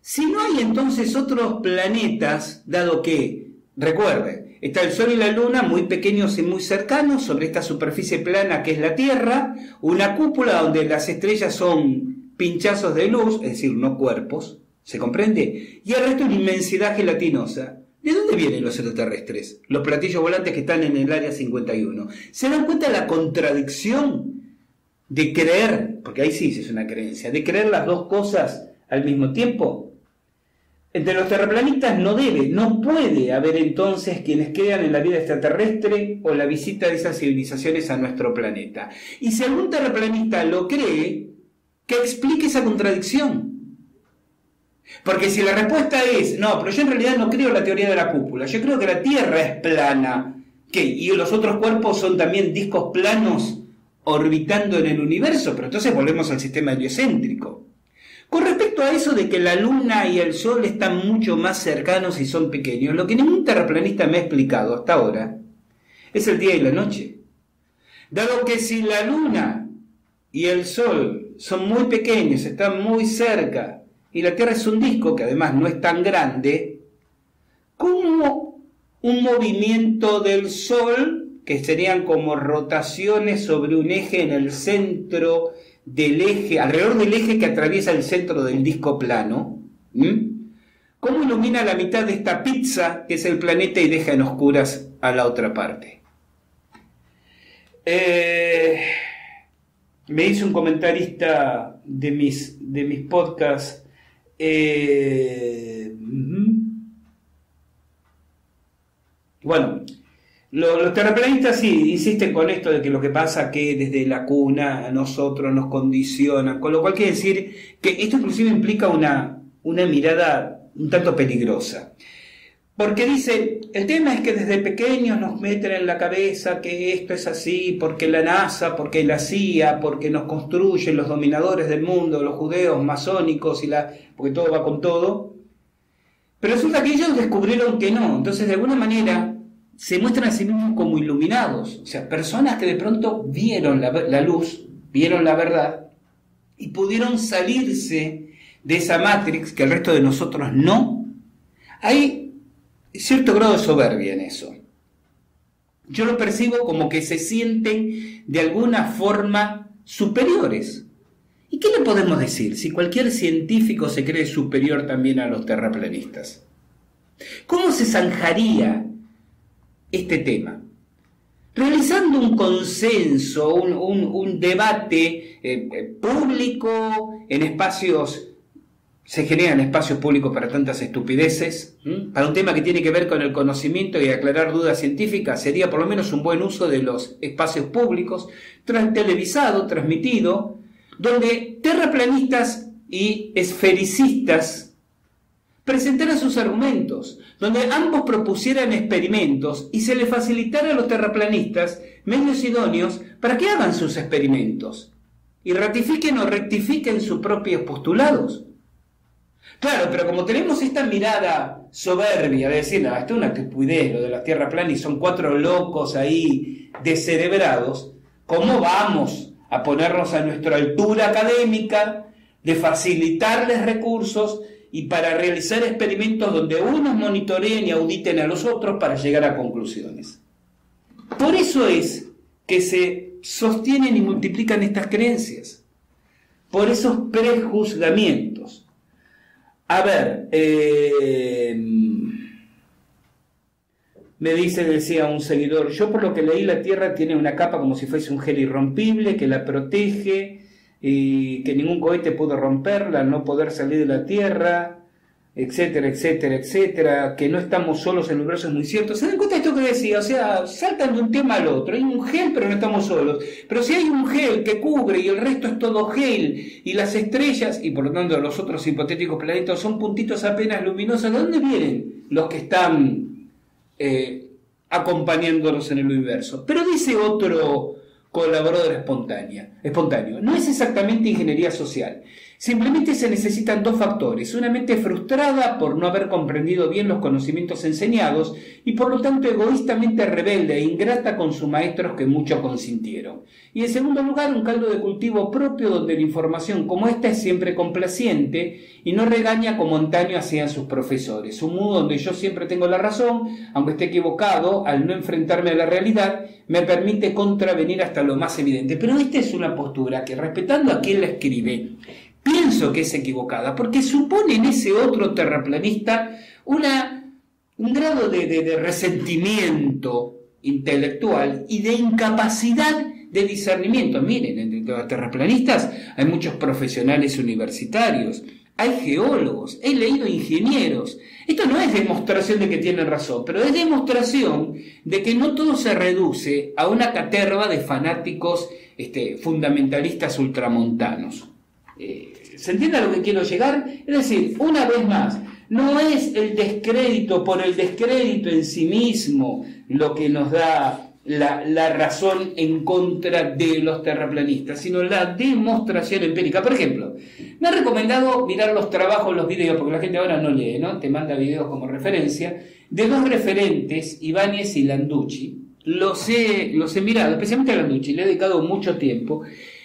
Si no hay entonces otros planetas, dado que, recuerden, está el Sol y la Luna muy pequeños y muy cercanos sobre esta superficie plana que es la Tierra, una cúpula donde las estrellas son pinchazos de luz, es decir, no cuerpos, ¿se comprende? Y el resto una inmensidad gelatinosa. ¿De dónde vienen los extraterrestres? Los platillos volantes que están en el área cincuenta y uno. ¿Se dan cuenta de la contradicción de creer, porque ahí sí es una creencia, de creer las dos cosas al mismo tiempo? Entre los terraplanistas no debe, no puede haber entonces quienes crean en la vida extraterrestre o la visita de esas civilizaciones a nuestro planeta. Y si algún terraplanista lo cree, que explique esa contradicción. Porque si la respuesta es, no, pero yo en realidad no creo en la teoría de la cúpula, yo creo que la Tierra es plana, ¿qué? Y los otros cuerpos son también discos planos orbitando en el universo, pero entonces volvemos al sistema heliocéntrico. Con respecto a eso de que la Luna y el Sol están mucho más cercanos y son pequeños, lo que ningún terraplanista me ha explicado hasta ahora es el día y la noche. Dado que si la Luna y el Sol son muy pequeños, están muy cerca, y la Tierra es un disco que además no es tan grande, ¿cómo un movimiento del Sol, que serían como rotaciones sobre un eje en el centro del eje, alrededor del eje que atraviesa el centro del disco plano, ¿m? ¿Cómo ilumina la mitad de esta pizza que es el planeta y deja en oscuras a la otra parte? Eh, me hizo un comentarista de mis, de mis podcasts, eh, bueno, Los, los terraplanistas sí insisten con esto de que lo que pasa que desde la cuna a nosotros nos condicionan, con lo cual quiere decir que esto inclusive implica una, una mirada un tanto peligrosa. Porque dice, el tema es que desde pequeños nos meten en la cabeza que esto es así, porque la NASA, porque la C I A, porque nos construyen los dominadores del mundo, los judeos, masónicos, y la, porque todo va con todo. Pero resulta que ellos descubrieron que no, entonces de alguna manera se muestran a sí mismos como iluminados, o sea, personas que de pronto vieron la, la luz, vieron la verdad, y pudieron salirse de esa matrix que el resto de nosotros no. Hay cierto grado de soberbia en eso. Yo lo percibo como que se sienten de alguna forma superiores. ¿Y qué le podemos decir si cualquier científico se cree superior también a los terraplanistas? ¿Cómo se zanjaría este tema? Realizando un consenso, un, un, un debate eh, público, en espacios, se generan espacios públicos para tantas estupideces, ¿m? Para un tema que tiene que ver con el conocimiento y aclarar dudas científicas, sería por lo menos un buen uso de los espacios públicos, tras, televisado, transmitido, donde terraplanistas y esfericistas presentaran sus argumentos, donde ambos propusieran experimentos y se le facilitara a los terraplanistas medios idóneos para que hagan sus experimentos y ratifiquen o rectifiquen sus propios postulados. Claro, pero como tenemos esta mirada soberbia de decir, no, esto es una estupidez lo de la Tierra plana y son cuatro locos ahí descerebrados, ¿cómo vamos a ponernos a nuestra altura académica de facilitarles recursos y para realizar experimentos donde unos monitoreen y auditen a los otros para llegar a conclusiones? Por eso es que se sostienen y multiplican estas creencias, por esos prejuzgamientos. A ver, eh, me dice, decía un seguidor, yo por lo que leí la Tierra tiene una capa como si fuese un gel irrompible que la protege y que ningún cohete pudo romperla, al no poder salir de la Tierra, etcétera, etcétera, etcétera, que no estamos solos en el universo es muy cierto. ¿Se dan cuenta de esto que decía? O sea, saltan de un tema al otro. Hay un gel, pero no estamos solos. Pero si hay un gel que cubre y el resto es todo gel, y las estrellas, y por lo tanto los otros hipotéticos planetas son puntitos apenas luminosos, ¿de dónde vienen los que están eh, acompañándonos en el universo? Pero dice otro colaborador espontánea, espontáneo, no es exactamente ingeniería social. Simplemente se necesitan dos factores: una mente frustrada por no haber comprendido bien los conocimientos enseñados y por lo tanto egoístamente rebelde e ingrata con sus maestros que mucho consintieron. Y en segundo lugar, un caldo de cultivo propio donde la información como esta es siempre complaciente y no regaña como antaño hacían sus profesores. Un mundo donde yo siempre tengo la razón, aunque esté equivocado, al no enfrentarme a la realidad, me permite contravenir hasta lo más evidente. Pero esta es una postura que, respetando a quien la escribe, pienso que es equivocada, porque supone en ese otro terraplanista una, un grado de, de, de resentimiento intelectual y de incapacidad de discernimiento. Miren, entre los terraplanistas hay muchos profesionales universitarios, hay geólogos, he leído ingenieros. Esto no es demostración de que tienen razón, pero es demostración de que no todo se reduce a una caterva de fanáticos este, fundamentalistas ultramontanos. Eh, ¿Se entiende a lo que quiero llegar? Es decir, una vez más, no es el descrédito por el descrédito en sí mismo lo que nos da la, la razón en contra de los terraplanistas, sino la demostración empírica. Por ejemplo, me ha recomendado mirar los trabajos, los videos, porque la gente ahora no lee, ¿no? Te manda videos como referencia, de dos referentes, Ibáñez y Landucci. Los he, los he mirado, especialmente a Landucci, le he dedicado mucho tiempo.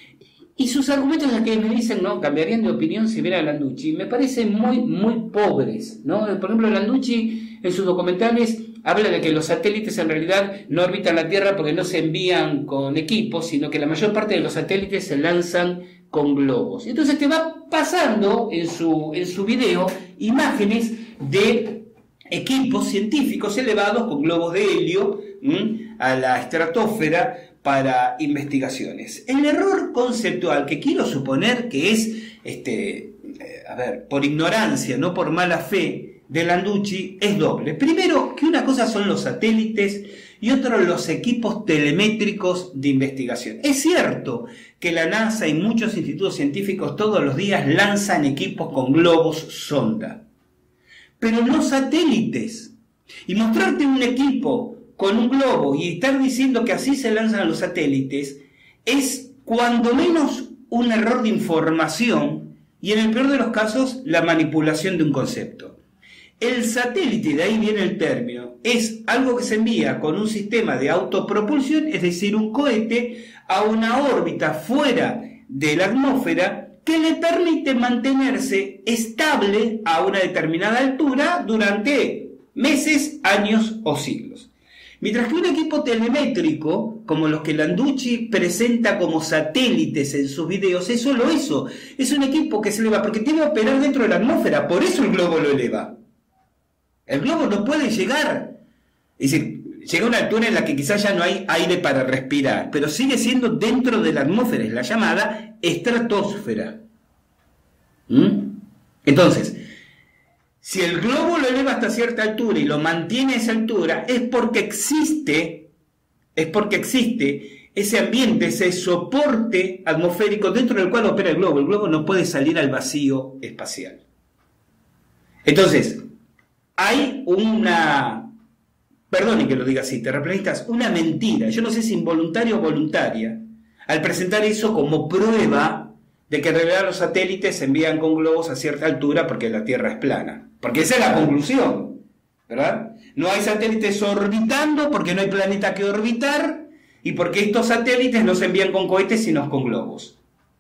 Y sus argumentos a que me dicen, no, cambiarían de opinión si viera a Landucci, me parecen muy, muy pobres, ¿no? Por ejemplo, Landucci en sus documentales habla de que los satélites en realidad no orbitan la Tierra porque no se envían con equipos, sino que la mayor parte de los satélites se lanzan con globos. Entonces te va pasando en su, en su video imágenes de equipos científicos elevados con globos de helio ¿m? a la estratosfera para investigaciones. El error conceptual que quiero suponer que es, este, eh, a ver, por ignorancia, no por mala fe, de Landucci es doble. Primero, que una cosa son los satélites y otra los equipos telemétricos de investigación. Es cierto que la NASA y muchos institutos científicos todos los días lanzan equipos con globos sonda, pero no satélites. Y mostrarte un equipo con un globo y estar diciendo que así se lanzan los satélites es cuando menos un error de información y en el peor de los casos la manipulación de un concepto. El satélite, de ahí viene el término, es algo que se envía con un sistema de autopropulsión, es decir, un cohete a una órbita fuera de la atmósfera que le permite mantenerse estable a una determinada altura durante meses, años o siglos. Mientras que un equipo telemétrico, como los que Landucci presenta como satélites en sus videos, es solo eso. Es un equipo que se eleva porque tiene que operar dentro de la atmósfera, por eso el globo lo eleva. El globo no puede llegar. Es decir, llega a una altura en la que quizás ya no hay aire para respirar, pero sigue siendo dentro de la atmósfera, es la llamada estratosfera. ¿Mm? Entonces, si el globo lo eleva hasta cierta altura y lo mantiene a esa altura, es porque existe, es porque existe ese ambiente, ese soporte atmosférico dentro del cual opera el globo. El globo no puede salir al vacío espacial. Entonces, hay una, perdonen que lo diga así, terraplanistas, una mentira, yo no sé si involuntaria o voluntaria, al presentar eso como prueba de que en realidad los satélites se envían con globos a cierta altura porque la Tierra es plana. Porque esa es la conclusión, ¿verdad? No hay satélites orbitando porque no hay planeta que orbitar y porque estos satélites no se envían con cohetes sino con globos.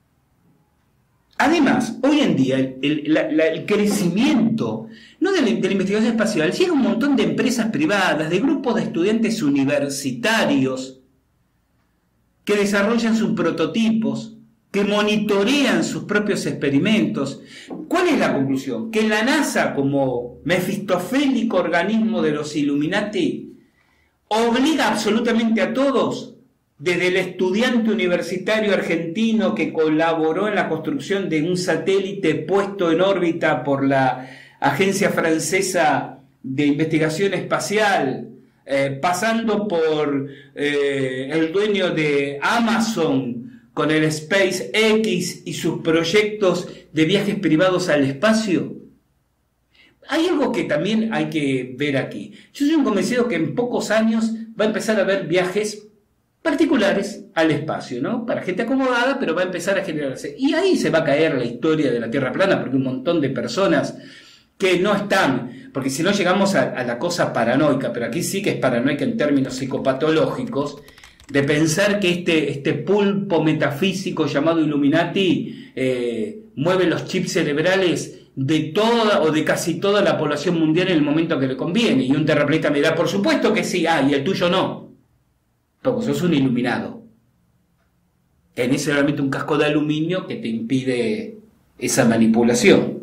Además, hoy en día el, el, la, la, el crecimiento no de la, de la investigación espacial llega a un montón de empresas privadas, de grupos de estudiantes universitarios que desarrollan sus prototipos, que monitorean sus propios experimentos. ¿Cuál es la conclusión? Que la NASA, como mefistofélico organismo de los Illuminati, obliga absolutamente a todos, desde el estudiante universitario argentino que colaboró en la construcción de un satélite puesto en órbita por la Agencia Francesa de Investigación Espacial, eh, pasando por eh, el dueño de Amazon con el SpaceX y sus proyectos de viajes privados al espacio. Hay algo que también hay que ver aquí. Yo soy un convencido que en pocos años va a empezar a haber viajes particulares al espacio, ¿no? Para gente acomodada, pero va a empezar a generarse. Y ahí se va a caer la historia de la Tierra plana, porque un montón de personas que no están, porque si no llegamos a, a la cosa paranoica, pero aquí sí que es paranoica en términos psicopatológicos, de pensar que este, este pulpo metafísico llamado Illuminati eh, mueve los chips cerebrales de toda o de casi toda la población mundial en el momento que le conviene. Y un terraplanista me dirá, por supuesto que sí, ah, y el tuyo no. Porque sos un iluminado. Tenés solamente un casco de aluminio que te impide esa manipulación.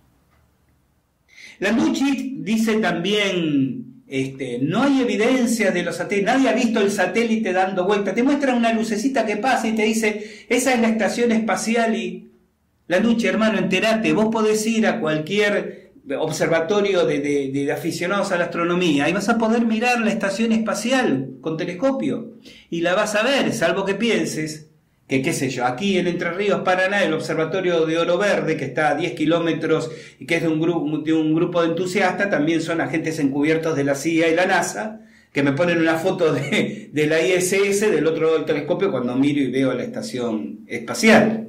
Landucci dice también, este, no hay evidencia de los satélites, nadie ha visto el satélite dando vuelta. Te muestra una lucecita que pasa y te dice, esa es la estación espacial. Y Landucci, hermano, enterate, vos podés ir a cualquier observatorio de, de, de aficionados a la astronomía y vas a poder mirar la estación espacial con telescopio y la vas a ver, salvo que pienses que, qué sé yo, aquí en Entre Ríos, Paraná, el observatorio de Oro Verde, que está a diez kilómetros y que es de un, grupo, de un grupo de entusiastas, también son agentes encubiertos de la C I A y la NASA, que me ponen una foto de, de la I S S del otro lado del telescopio cuando miro y veo la estación espacial.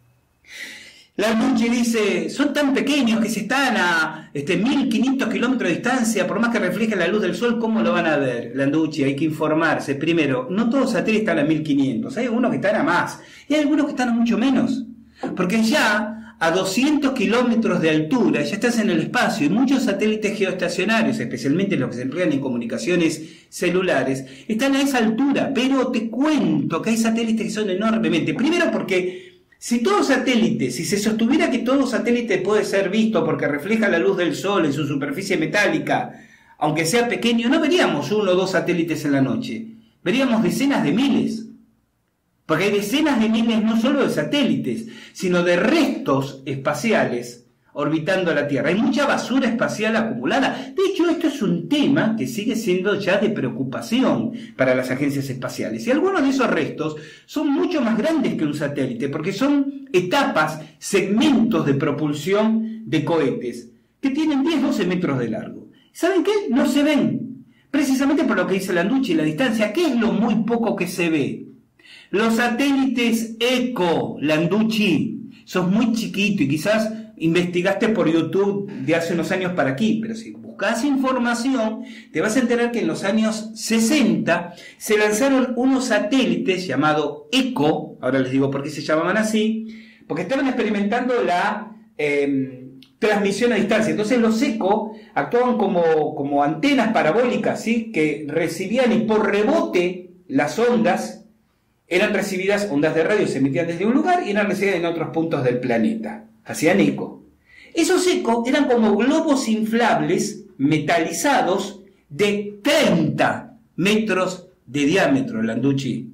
Landucci dice, son tan pequeños que si están a este, mil quinientos kilómetros de distancia, por más que refleje la luz del sol, ¿cómo lo van a ver? Landucci, hay que informarse. Primero, no todos los satélites están a mil quinientos, hay algunos que están a más, y hay algunos que están a mucho menos. Porque ya a doscientos kilómetros de altura ya estás en el espacio, y muchos satélites geoestacionarios, especialmente los que se emplean en comunicaciones celulares, están a esa altura. Pero te cuento que hay satélites que son enormemente. Primero porque si todo satélite, si se sostuviera que todo satélite puede ser visto porque refleja la luz del sol en su superficie metálica, aunque sea pequeño, no veríamos uno o dos satélites en la noche, veríamos decenas de miles. Porque hay decenas de miles no solo de satélites, sino de restos espaciales orbitando la Tierra. Hay mucha basura espacial acumulada. De hecho, esto es un tema que sigue siendo ya de preocupación para las agencias espaciales. Y algunos de esos restos son mucho más grandes que un satélite, porque son etapas, segmentos de propulsión de cohetes, que tienen diez a doce metros de largo. ¿Saben qué? No se ven. Precisamente por lo que dice Landucci, la distancia. ¿Qué es lo muy poco que se ve? Los satélites ECO, Landucci, sos muy chiquito y quizás investigaste por YouTube de hace unos años para aquí, pero si buscas información te vas a enterar que en los años sesenta se lanzaron unos satélites llamados ECO, ahora les digo por qué se llamaban así, porque estaban experimentando la eh, transmisión a distancia. Entonces los ECO actuaban como, como antenas parabólicas, ¿sí?, que recibían, y por rebote las ondas eran recibidas, ondas de radio se emitían desde un lugar y eran recibidas en otros puntos del planeta. Hacían eco. Esos ecos eran como globos inflables metalizados de treinta metros de diámetro, Landucci.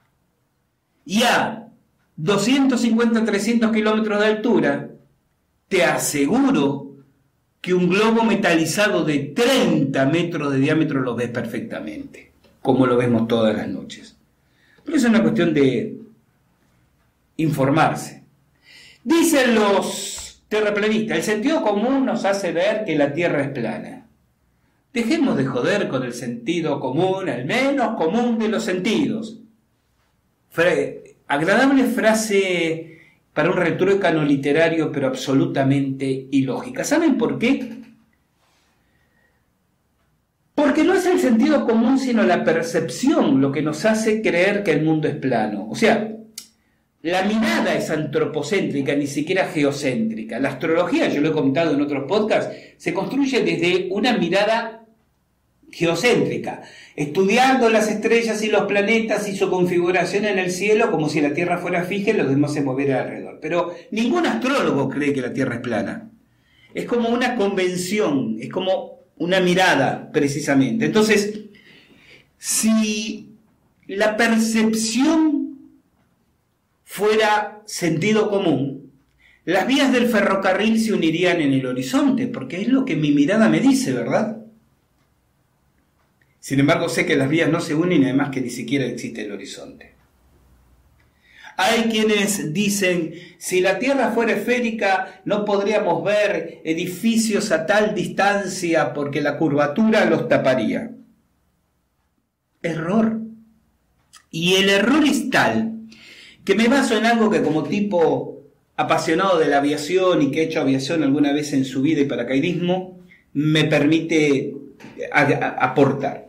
Y a doscientos cincuenta a trescientos kilómetros de altura, te aseguro que un globo metalizado de treinta metros de diámetro lo ves perfectamente, como lo vemos todas las noches. Pero es una cuestión de informarse. Dicen los terraplanistas, el sentido común nos hace ver que la Tierra es plana. Dejemos de joder con el sentido común, el menos común de los sentidos. Fra- agradable frase para un retruécano literario, pero absolutamente ilógica. ¿Saben por qué? Porque no es el sentido común, sino la percepción lo que nos hace creer que el mundo es plano. O sea, la mirada es antropocéntrica, ni siquiera geocéntrica. La astrología, yo lo he contado en otros podcasts, se construye desde una mirada geocéntrica, estudiando las estrellas y los planetas y su configuración en el cielo como si la Tierra fuera fija y los demás se movieran alrededor. Pero ningún astrólogo cree que la Tierra es plana. Es como una convención, es como una mirada, precisamente. Entonces, si la percepción fuera sentido común, las vías del ferrocarril se unirían en el horizonte, porque es lo que mi mirada me dice, ¿verdad? Sin embargo, sé que las vías no se unen y además que ni siquiera existe el horizonte. Hay quienes dicen, si la Tierra fuera esférica, no podríamos ver edificios a tal distancia porque la curvatura los taparía. Error. Y el error es tal que me baso en algo que como tipo apasionado de la aviación y que ha hecho aviación alguna vez en su vida y paracaidismo, me permite a, a, aportar.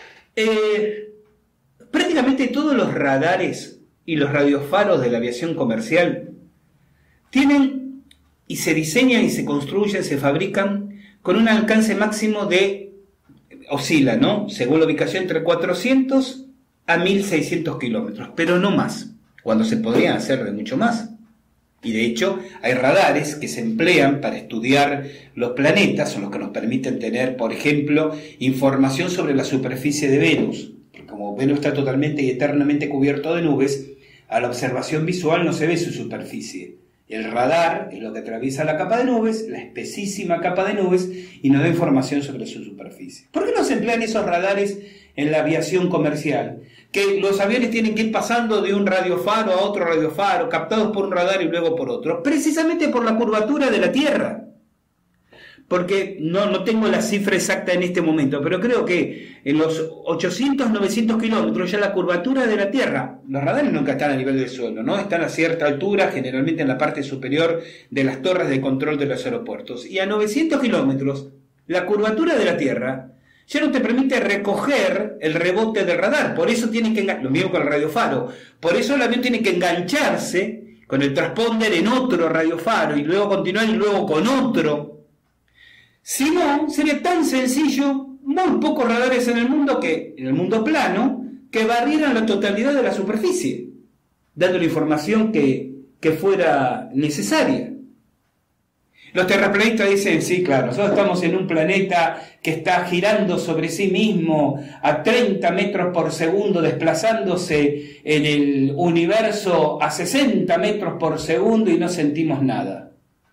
Eh, prácticamente todos los radares y los radiofaros de la aviación comercial tienen y se diseñan y se construyen, se fabrican con un alcance máximo de, oscila, ¿no?, según la ubicación, entre cuatrocientos a mil seiscientos kilómetros, pero no más, cuando se podrían hacer de mucho más. Y de hecho hay radares que se emplean para estudiar los planetas, son los que nos permiten tener, por ejemplo, información sobre la superficie de Venus. Como Venus está totalmente y eternamente cubierto de nubes, a la observación visual no se ve su superficie. El radar es lo que atraviesa la capa de nubes, la espesísima capa de nubes, y nos da información sobre su superficie. ¿Por qué no se emplean esos radares en la aviación comercial? Que los aviones tienen que ir pasando de un radiofaro a otro radiofaro, captados por un radar y luego por otro, precisamente por la curvatura de la Tierra. Porque no, no tengo la cifra exacta en este momento, pero creo que en los ochocientos, novecientos kilómetros ya la curvatura de la Tierra, los radares nunca están a nivel del suelo, ¿no? Están a cierta altura, generalmente en la parte superior de las torres de control de los aeropuertos. Y a novecientos kilómetros, la curvatura de la Tierra ya no te permite recoger el rebote del radar, por eso tiene que, lo mismo con el radiofaro, por eso el avión tiene que engancharse con el transponder en otro radiofaro y luego continuar y luego con otro. Si no, sería tan sencillo, muy pocos radares en el mundo, que en el mundo plano, que barrieran la totalidad de la superficie, dando la información que, que fuera necesaria. Los terraplanistas dicen, sí, claro, nosotros estamos en un planeta que está girando sobre sí mismo a treinta metros por segundo, desplazándose en el universo a sesenta metros por segundo y no sentimos nada.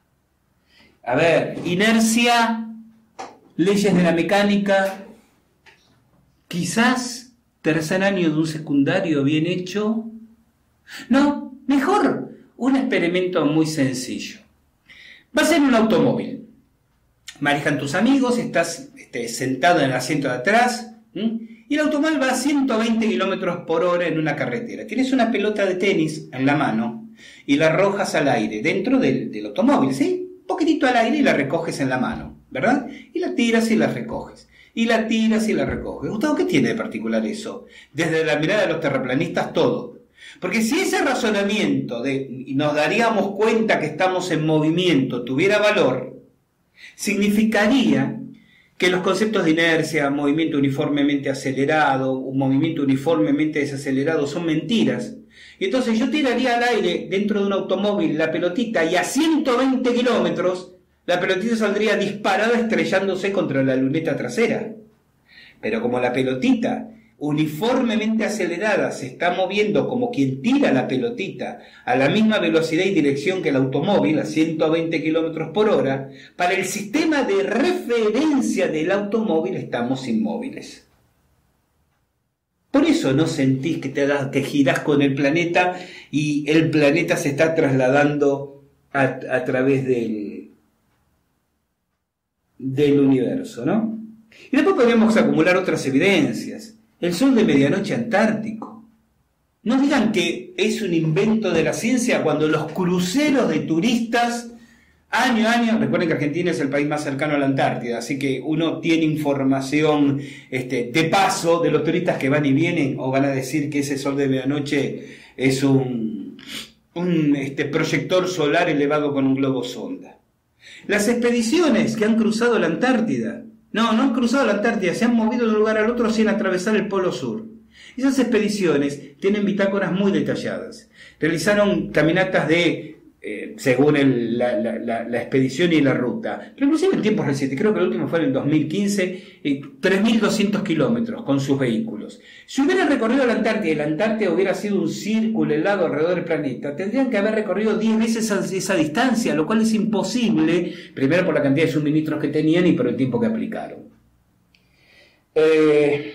A ver, inercia, leyes de la mecánica, quizás tercer año de un secundario bien hecho. No, mejor, un experimento muy sencillo. Vas en un automóvil, manejan tus amigos, estás este, sentado en el asiento de atrás, ¿sí? Y el automóvil va a ciento veinte kilómetros por hora en una carretera. Tienes una pelota de tenis en la mano y la arrojas al aire dentro del, del automóvil, ¿sí? Poquitito al aire y la recoges en la mano, ¿verdad? Y la tiras y la recoges. Y la tiras y la recoges. Gustavo, ¿qué tiene de particular eso? Desde la mirada de los terraplanistas, todo. Porque si ese razonamiento de, y nos daríamos cuenta que estamos en movimiento, tuviera valor, significaría que los conceptos de inercia, movimiento uniformemente acelerado, un movimiento uniformemente desacelerado son mentiras. Y entonces yo tiraría al aire dentro de un automóvil la pelotita y a ciento veinte kilómetros la pelotita saldría disparada estrellándose contra la luneta trasera. Pero como la pelotita uniformemente acelerada se está moviendo como quien tira la pelotita a la misma velocidad y dirección que el automóvil, a ciento veinte kilómetros por hora, para el sistema de referencia del automóvil estamos inmóviles. Por eso no sentís que te das, que girás con el planeta y el planeta se está trasladando a, a través del, del universo, ¿no? Y después podríamos acumular otras evidencias. El sol de medianoche antártico. No digan que es un invento de la ciencia cuando los cruceros de turistas, año a año, recuerden que Argentina es el país más cercano a la Antártida, así que uno tiene información este, de paso de los turistas que van y vienen, o van a decir que ese sol de medianoche es un, un este, proyector solar elevado con un globo sonda. Las expediciones que han cruzado la Antártida, no, no han cruzado la Antártida, se han movido de un lugar al otro sin atravesar el Polo Sur. Esas expediciones tienen bitácoras muy detalladas. Realizaron caminatas de, eh, según el, la, la, la, la expedición y la ruta, pero inclusive en tiempos recientes, creo que el último fue en el dos mil quince, eh, tres mil doscientos kilómetros con sus vehículos. Si hubieran recorrido la Antártida y la Antártida hubiera sido un círculo helado alrededor del planeta, tendrían que haber recorrido diez veces esa, esa distancia, lo cual es imposible, primero por la cantidad de suministros que tenían y por el tiempo que aplicaron. Eh,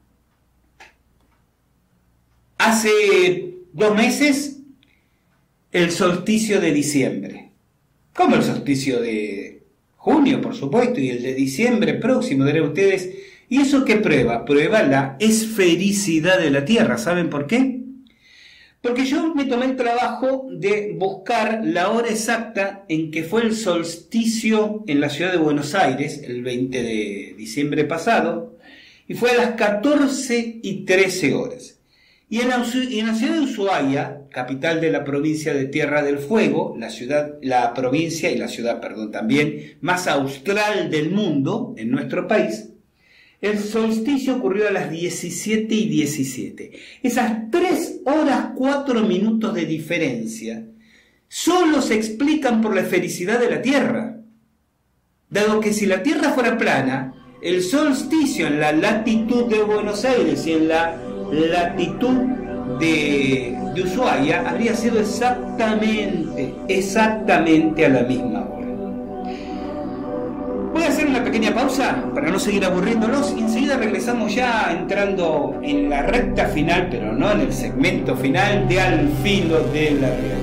hace dos meses, el solsticio de diciembre. Como el solsticio de junio, por supuesto, y el de diciembre próximo, dirán ustedes, ¿Y eso qué prueba? Prueba la esfericidad de la Tierra. ¿Saben por qué? Porque yo me tomé el trabajo de buscar la hora exacta en que fue el solsticio en la ciudad de Buenos Aires, el veinte de diciembre pasado, y fue a las catorce y trece horas. Y en la, en la ciudad de Ushuaia, capital de la provincia de Tierra del Fuego, la ciudad, la provincia y la ciudad, perdón, también más austral del mundo, en nuestro país, el solsticio ocurrió a las diecisiete y diecisiete. Esas tres horas cuatro minutos de diferencia solo se explican por la esfericidad de la Tierra. Dado que si la Tierra fuera plana, el solsticio en la latitud de Buenos Aires y en la latitud de, de Ushuaia habría sido exactamente, exactamente a la misma hora. Voy a hacer una pequeña pausa para no seguir aburriéndolos y enseguida regresamos ya entrando en la recta final, pero no en el segmento final de Al Filo de la Realidad.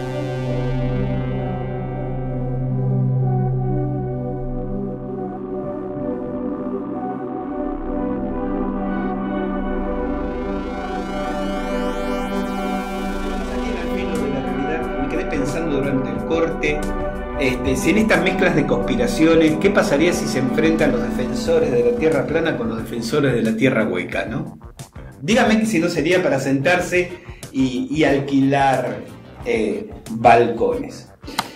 Aquí en Al Filo de la Realidad me quedé pensando durante el corte. Este, si en estas mezclas de conspiraciones, ¿qué pasaría si se enfrentan los defensores de la Tierra plana con los defensores de la Tierra hueca, ¿no? Dígame que si no sería para sentarse y, y alquilar eh, balcones.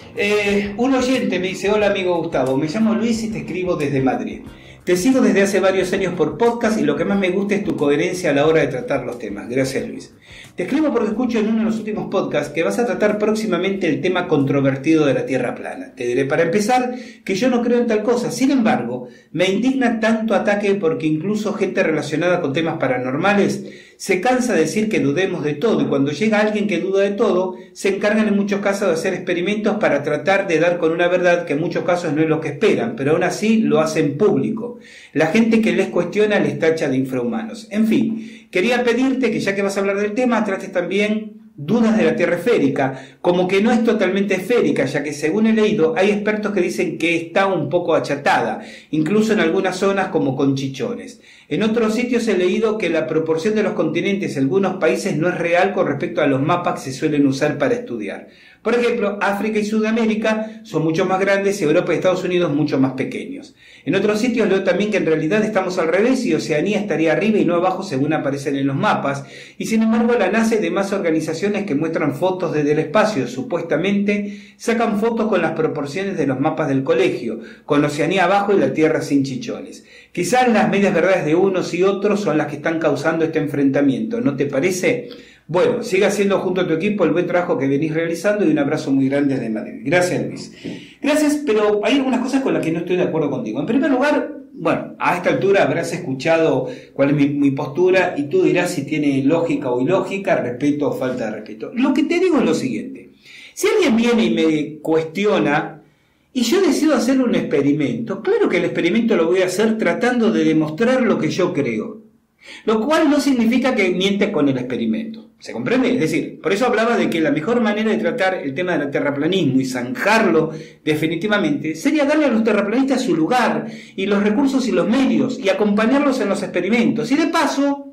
Eh, un oyente me dice: hola amigo Gustavo, me llamo Luis y te escribo desde Madrid. Te sigo desde hace varios años por podcast y lo que más me gusta es tu coherencia a la hora de tratar los temas. Gracias, Luis. Te escribo porque escucho en uno de los últimos podcasts que vas a tratar próximamente el tema controvertido de la Tierra plana. Te diré para empezar que yo no creo en tal cosa. Sin embargo, me indigna tanto ataque porque incluso gente relacionada con temas paranormales se cansa de decir que dudemos de todo, y cuando llega alguien que duda de todo, se encargan en muchos casos de hacer experimentos para tratar de dar con una verdad que en muchos casos no es lo que esperan, pero aún así lo hacen público. La gente que les cuestiona les tacha de infrahumanos. En fin, quería pedirte que ya que vas a hablar del tema, trates también dudas de la Tierra esférica, como que no es totalmente esférica, ya que según he leído hay expertos que dicen que está un poco achatada, incluso en algunas zonas como con chichones. En otros sitios he leído que la proporción de los continentes en algunos países no es real con respecto a los mapas que se suelen usar para estudiar. Por ejemplo, África y Sudamérica son mucho más grandes y Europa y Estados Unidos mucho más pequeños. En otros sitios leo también que en realidad estamos al revés y Oceanía estaría arriba y no abajo según aparecen en los mapas, y sin embargo la NASA y demás organizaciones que muestran fotos desde el espacio supuestamente sacan fotos con las proporciones de los mapas del colegio, con Oceanía abajo y la Tierra sin chichones. Quizás las medias verdades de unos y otros son las que están causando este enfrentamiento, ¿no te parece? Bueno, siga haciendo junto a tu equipo el buen trabajo que venís realizando y un abrazo muy grande desde Madrid. Gracias, Luis. Gracias, pero hay algunas cosas con las que no estoy de acuerdo contigo. En primer lugar, bueno, a esta altura habrás escuchado cuál es mi, mi postura y tú dirás si tiene lógica o ilógica, respeto o falta de respeto. Lo que te digo es lo siguiente. Si alguien viene y me cuestiona y yo decido hacer un experimento, claro que el experimento lo voy a hacer tratando de demostrar lo que yo creo. Lo cual no significa que miente con el experimento. ¿Se comprende? Es decir, por eso hablaba de que la mejor manera de tratar el tema del terraplanismo y zanjarlo definitivamente sería darle a los terraplanistas su lugar y los recursos y los medios y acompañarlos en los experimentos y de paso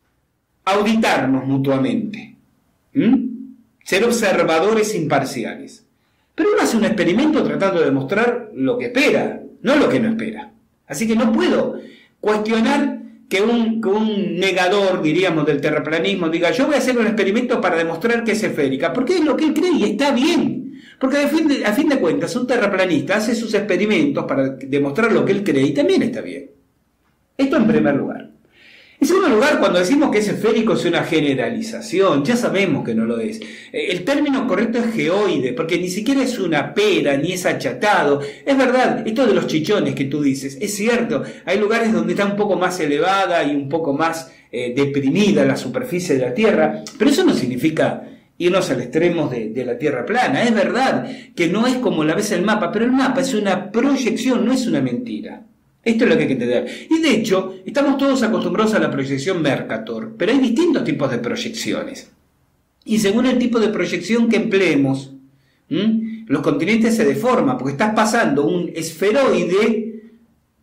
auditarnos mutuamente. ¿Mm? Ser observadores imparciales. Pero uno hace un experimento tratando de demostrar lo que espera, no lo que no espera. Así que no puedo cuestionar que un, que un negador, diríamos, del terraplanismo diga: yo voy a hacer un experimento para demostrar que es esférica, porque es lo que él cree y está bien, porque a fin de, a fin de cuentas un terraplanista hace sus experimentos para demostrar lo que él cree y también está bien. Esto en primer lugar. En segundo lugar, cuando decimos que es esférico es una generalización, ya sabemos que no lo es. El término correcto es geoide, porque ni siquiera es una pera, ni es achatado. Es verdad, esto de los chichones que tú dices, es cierto, hay lugares donde está un poco más elevada y un poco más eh, deprimida la superficie de la Tierra, pero eso no significa irnos al extremo de, de la Tierra plana. Es verdad que no es como la ves en el mapa, pero el mapa es una proyección, no es una mentira. Esto es lo que hay que entender. Y de hecho, estamos todos acostumbrados a la proyección Mercator, pero hay distintos tipos de proyecciones. Y según el tipo de proyección que empleemos, ¿m? los continentes se deforman, porque estás pasando un esferoide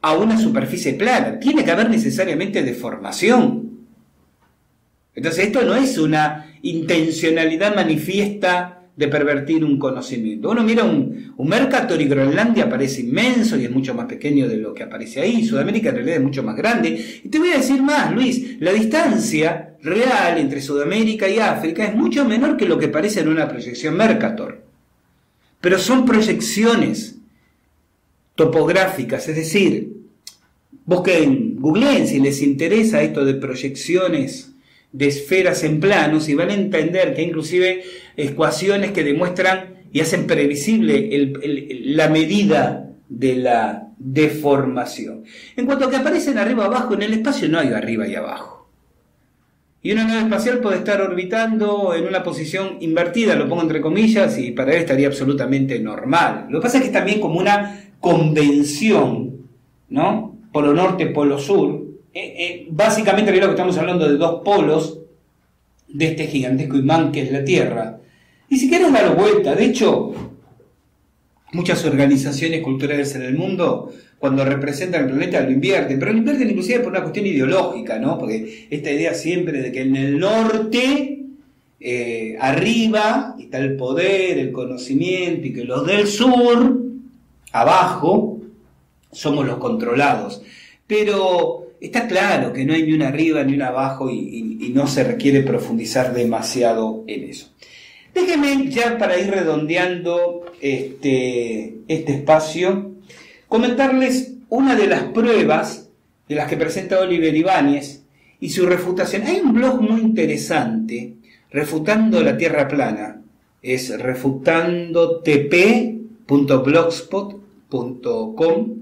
a una superficie plana. Tiene que haber necesariamente deformación. Entonces esto no es una intencionalidad manifiesta de pervertir un conocimiento. Uno mira un, un Mercator y Groenlandia parece inmenso y es mucho más pequeño de lo que aparece ahí. Sudamérica en realidad es mucho más grande. Y te voy a decir más, Luis, la distancia real entre Sudamérica y África es mucho menor que lo que parece en una proyección Mercator. Pero son proyecciones topográficas, es decir, busquen, googleen si les interesa esto de proyecciones de esferas en planos y van a entender que hay inclusive ecuaciones que demuestran y hacen previsible el, el, la medida de la deformación. En cuanto a que aparecen arriba abajo, en el espacio no hay arriba y abajo. Y una nave espacial puede estar orbitando en una posición invertida, lo pongo entre comillas, y para él estaría absolutamente normal. Lo que pasa es que es también como una convención, ¿no? Polo norte, polo sur. Eh, eh, básicamente creo que estamos hablando de dos polos de este gigantesco imán que es la Tierra. Y si quieres dar vuelta, de hecho, muchas organizaciones culturales en el mundo, cuando representan el planeta, lo invierten, pero lo invierten inclusive por una cuestión ideológica, ¿no? Porque esta idea siempre de que en el norte, eh, arriba, está el poder, el conocimiento, y que los del sur, abajo, somos los controlados. Pero está claro que no hay ni una arriba ni una abajo y, y, y no se requiere profundizar demasiado en eso. Déjenme ya para ir redondeando este, este espacio, comentarles una de las pruebas de las que presenta Oliver Ibáñez y su refutación. Hay un blog muy interesante, Refutando la Tierra Plana, es refutandotp punto blogspot punto com,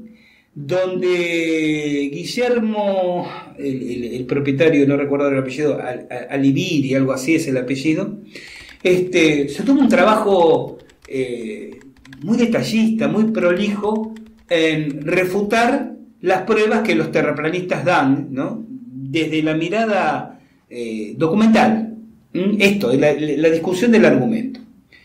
donde Guillermo, el, el, el propietario, no recuerdo el apellido, Al, Al, Alibiri, algo así es el apellido, este, se tuvo un trabajo eh, muy detallista, muy prolijo, en refutar las pruebas que los terraplanistas dan, ¿no? Desde la mirada eh, documental. Esto, la, la discusión del argumento.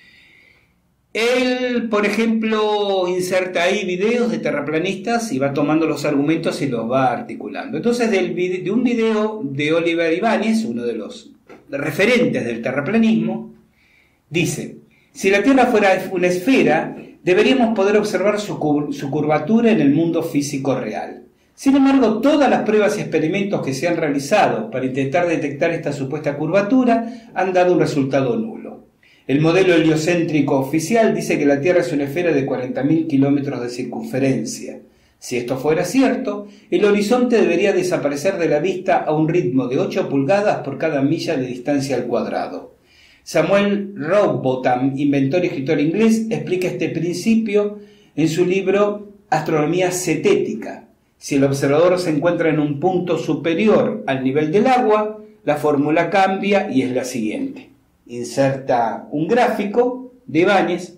Él, por ejemplo, inserta ahí videos de terraplanistas y va tomando los argumentos y los va articulando. Entonces, del vide- de un video de Oliver Ibáñez, uno de los referentes del terraplanismo, dice: si la Tierra fuera una esfera, deberíamos poder observar su, cur- su curvatura en el mundo físico real. Sin embargo, todas las pruebas y experimentos que se han realizado para intentar detectar esta supuesta curvatura han dado un resultado nulo. El modelo heliocéntrico oficial dice que la Tierra es una esfera de cuarenta mil kilómetros de circunferencia. Si esto fuera cierto, el horizonte debería desaparecer de la vista a un ritmo de ocho pulgadas por cada milla de distancia al cuadrado. Samuel Rowbotham, inventor y escritor inglés, explica este principio en su libro Astronomía Cetética. Si el observador se encuentra en un punto superior al nivel del agua, la fórmula cambia y es la siguiente. Inserta un gráfico de Ibáñez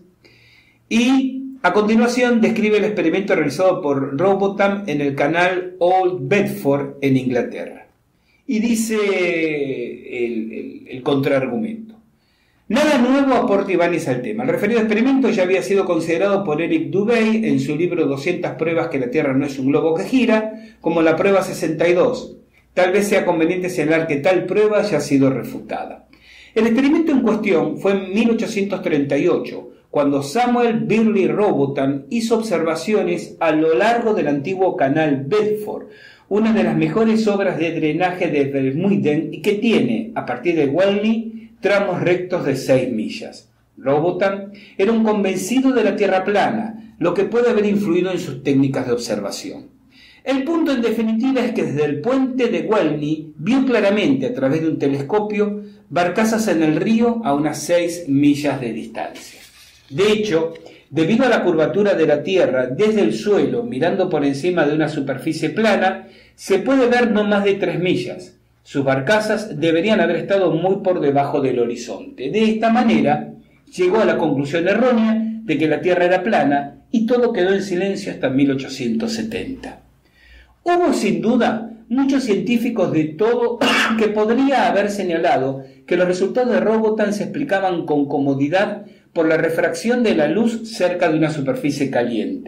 y a continuación describe el experimento realizado por Rowbotham en el canal Old Bedford en Inglaterra. Y dice el, el, el contraargumento. Nada nuevo aporta Ibáñez al tema. El referido experimento ya había sido considerado por Eric Dubay en su libro doscientas pruebas que la Tierra no es un globo que gira, como la prueba sesenta y dos. Tal vez sea conveniente señalar que tal prueba ya ha sido refutada. El experimento en cuestión fue en mil ochocientos treinta y ocho, cuando Samuel Birley Rowbotham hizo observaciones a lo largo del antiguo canal Bedford, una de las mejores obras de drenaje de Bermuden y que tiene, a partir de Welney, tramos rectos de seis millas. Rowbotham era un convencido de la Tierra plana, lo que puede haber influido en sus técnicas de observación. El punto en definitiva es que desde el puente de Welney vio claramente a través de un telescopio barcazas en el río a unas seis millas de distancia. De hecho, debido a la curvatura de la Tierra desde el suelo mirando por encima de una superficie plana, se puede ver no más de tres millas. Sus barcazas deberían haber estado muy por debajo del horizonte. De esta manera, llegó a la conclusión errónea de que la Tierra era plana y todo quedó en silencio hasta mil ochocientos setenta. Hubo sin duda muchos científicos de todo que podría haber señalado que los resultados de Rowbotham se explicaban con comodidad por la refracción de la luz cerca de una superficie caliente.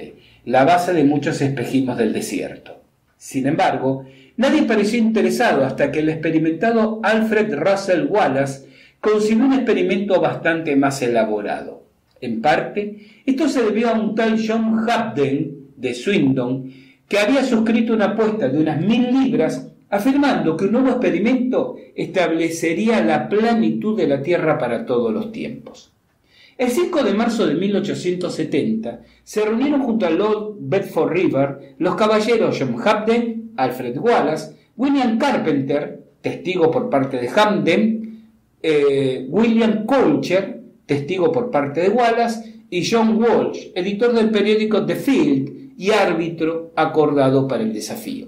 la base de muchos espejismos del desierto. Sin embargo, nadie pareció interesado hasta que el experimentado Alfred Russel Wallace concibió un experimento bastante más elaborado. En parte, esto se debió a un tal John Hapden de Swindon, que había suscrito una apuesta de unas mil libras afirmando que un nuevo experimento establecería la planitud de la Tierra para todos los tiempos. El cinco de marzo de mil ochocientos setenta se reunieron junto al Lord Bedford River los caballeros John Hapden, Alfred Wallace, William Carpenter, testigo por parte de Hapden, eh, William Colcher, testigo por parte de Wallace, y John Walsh, editor del periódico The Field y árbitro acordado para el desafío.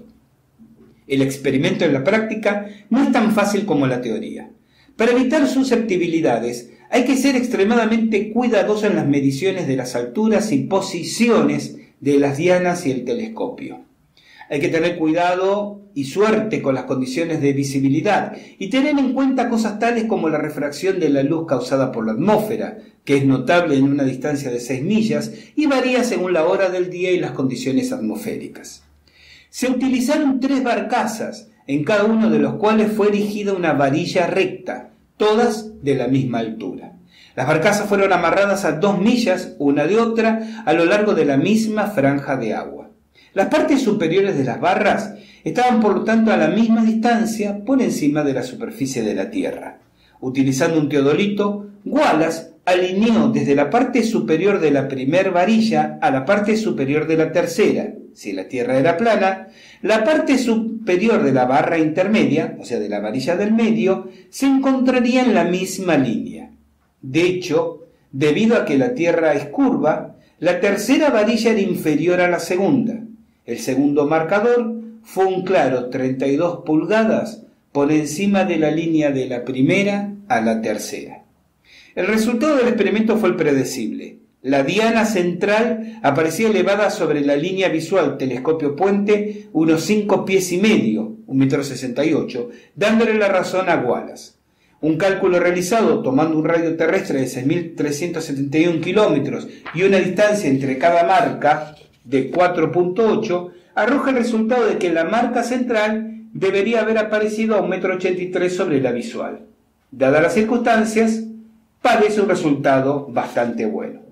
El experimento en la práctica no es tan fácil como la teoría. Para evitar susceptibilidades, hay que ser extremadamente cuidadoso en las mediciones de las alturas y posiciones de las dianas y el telescopio. Hay que tener cuidado y suerte con las condiciones de visibilidad y tener en cuenta cosas tales como la refracción de la luz causada por la atmósfera, que es notable en una distancia de seis millas y varía según la hora del día y las condiciones atmosféricas. Se utilizaron tres barcazas, en cada uno de los cuales fue erigida una varilla recta, todas de la misma altura. Las barcazas fueron amarradas a dos millas una de otra a lo largo de la misma franja de agua. Las partes superiores de las barras estaban por lo tanto a la misma distancia por encima de la superficie de la Tierra. Utilizando un teodolito, Wallace alineó desde la parte superior de la primer varilla a la parte superior de la tercera, si la Tierra era plana. La parte superior de la barra intermedia, o sea de la varilla del medio, se encontraría en la misma línea. De hecho, debido a que la Tierra es curva, la tercera varilla era inferior a la segunda. El segundo marcador fue un claro treinta y dos pulgadas por encima de la línea de la primera a la tercera. El resultado del experimento fue el predecible. La diana central aparecía elevada sobre la línea visual telescopio puente unos cinco pies y medio, un metro sesenta y ocho, dándole la razón a Wallace. Un cálculo realizado tomando un radio terrestre de seis mil trescientos setenta y uno kilómetros y una distancia entre cada marca de cuatro punto ocho arroja el resultado de que la marca central debería haber aparecido a un metro ochenta y tres sobre la visual. Dadas las circunstancias, parece un resultado bastante bueno.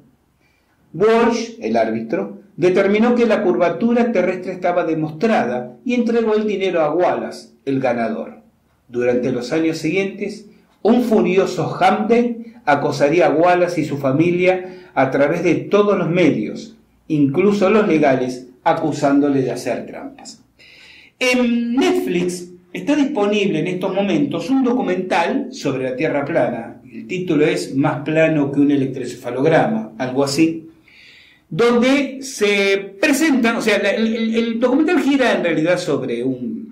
Walsh, el árbitro, determinó que la curvatura terrestre estaba demostrada y entregó el dinero a Wallace, el ganador. Durante los años siguientes, un furioso Hapden acosaría a Wallace y su familia a través de todos los medios, incluso los legales, acusándole de hacer trampas. En Netflix está disponible en estos momentos un documental sobre la Tierra plana. El título es Más plano que un electroencefalograma, algo así, donde se presentan, o sea, el, el, el documental gira en realidad sobre un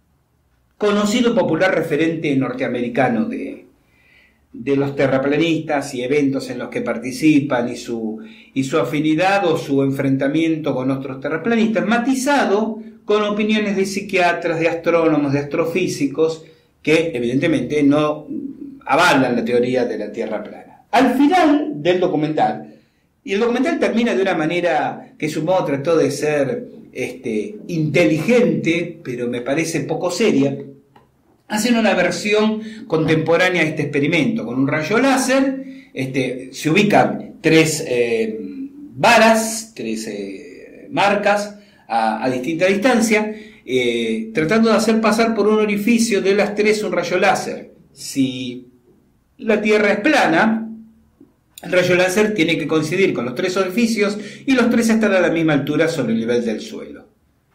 conocido popular referente norteamericano de, de los terraplanistas y eventos en los que participan y su, y su afinidad o su enfrentamiento con otros terraplanistas, matizado con opiniones de psiquiatras, de astrónomos, de astrofísicos, que evidentemente no avalan la teoría de la Tierra plana. Al final del documental, y el documental termina de una manera que supongo trató de ser este, inteligente, pero me parece poco seria, hacen una versión contemporánea de este experimento. Con un rayo láser este, se ubican tres eh, varas, tres eh, marcas a, a distinta distancia, eh, tratando de hacer pasar por un orificio de las tres un rayo láser. Si la Tierra es plana, el rayo láser tiene que coincidir con los tres orificios y los tres están a la misma altura sobre el nivel del suelo.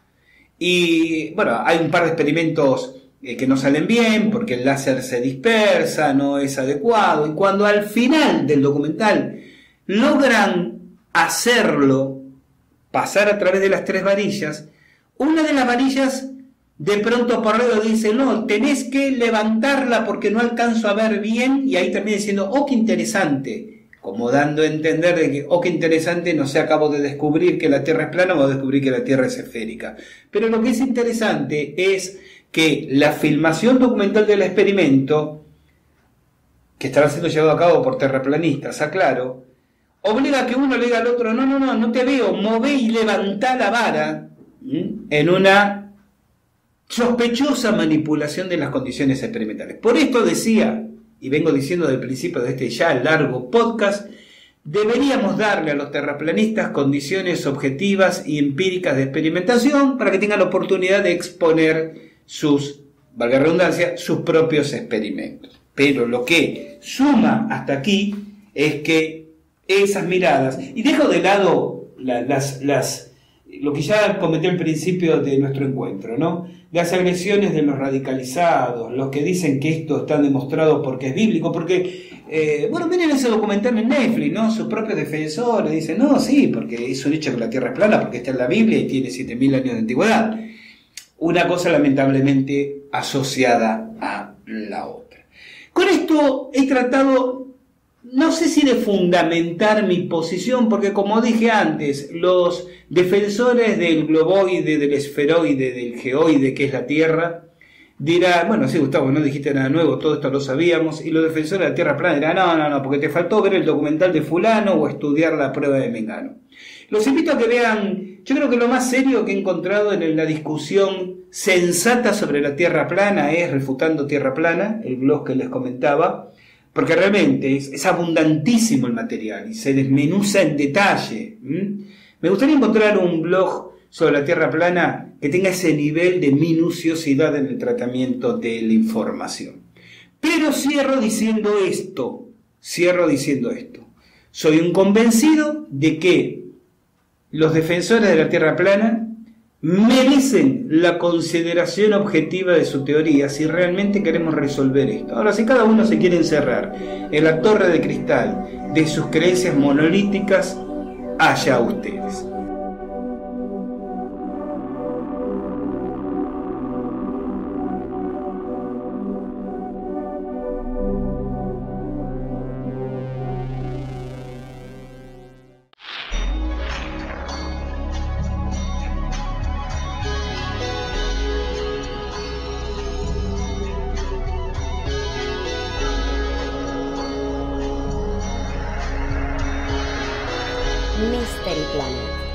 Y bueno, hay un par de experimentos eh, que no salen bien porque el láser se dispersa, no es adecuado, y cuando al final del documental logran hacerlo pasar a través de las tres varillas, una de las varillas de pronto por algo dice, no, tenés que levantarla porque no alcanzo a ver bien, y ahí termina diciendo, oh, qué interesante, como dando a entender de que, oh, qué interesante, no sé, acabo de descubrir que la Tierra es plana o de descubrir que la Tierra es esférica. Pero lo que es interesante es que la filmación documental del experimento, que estará siendo llevado a cabo por terraplanistas, aclaro, obliga a que uno le diga al otro, no, no, no, no te veo, mové y levantá la vara, ¿m? en una sospechosa manipulación de las condiciones experimentales. Por esto decía, y vengo diciendo desde el principio de este ya largo podcast, deberíamos darle a los terraplanistas condiciones objetivas y empíricas de experimentación para que tengan la oportunidad de exponer sus, valga la redundancia, sus propios experimentos. Pero lo que suma hasta aquí es que esas miradas, y dejo de lado la, las, las, lo que ya comenté al principio de nuestro encuentro, ¿no? Las agresiones de los radicalizados, los que dicen que esto está demostrado porque es bíblico, porque, eh, bueno, miren ese documental en Netflix, ¿no? Sus propios defensores dicen, no, sí, porque es un hecho que la Tierra es plana, porque está en la Biblia y tiene siete mil años de antigüedad. Una cosa lamentablemente asociada a la otra. Con esto he tratado, no sé si de fundamentar mi posición, porque como dije antes, los defensores del globoide, del esferoide, del geoide, que es la Tierra, dirán, bueno, sí, Gustavo, no dijiste nada nuevo, todo esto lo sabíamos, y los defensores de la Tierra plana dirán, no, no, no, porque te faltó ver el documental de fulano o estudiar la prueba de Mengano. Los invito a que vean, yo creo que lo más serio que he encontrado en la discusión sensata sobre la Tierra plana es Refutando Tierra Plana, el blog que les comentaba, porque realmente es, es abundantísimo el material y se desmenuza en detalle. ¿Mm? Me gustaría encontrar un blog sobre la Tierra plana que tenga ese nivel de minuciosidad en el tratamiento de la información. Pero cierro diciendo esto, cierro diciendo esto. Soy un convencido de que los defensores de la Tierra plana merecen la consideración objetiva de su teoría si realmente queremos resolver esto. Ahora, si cada uno se quiere encerrar en la torre de cristal de sus creencias monolíticas, allá ustedes. Mystery Planet.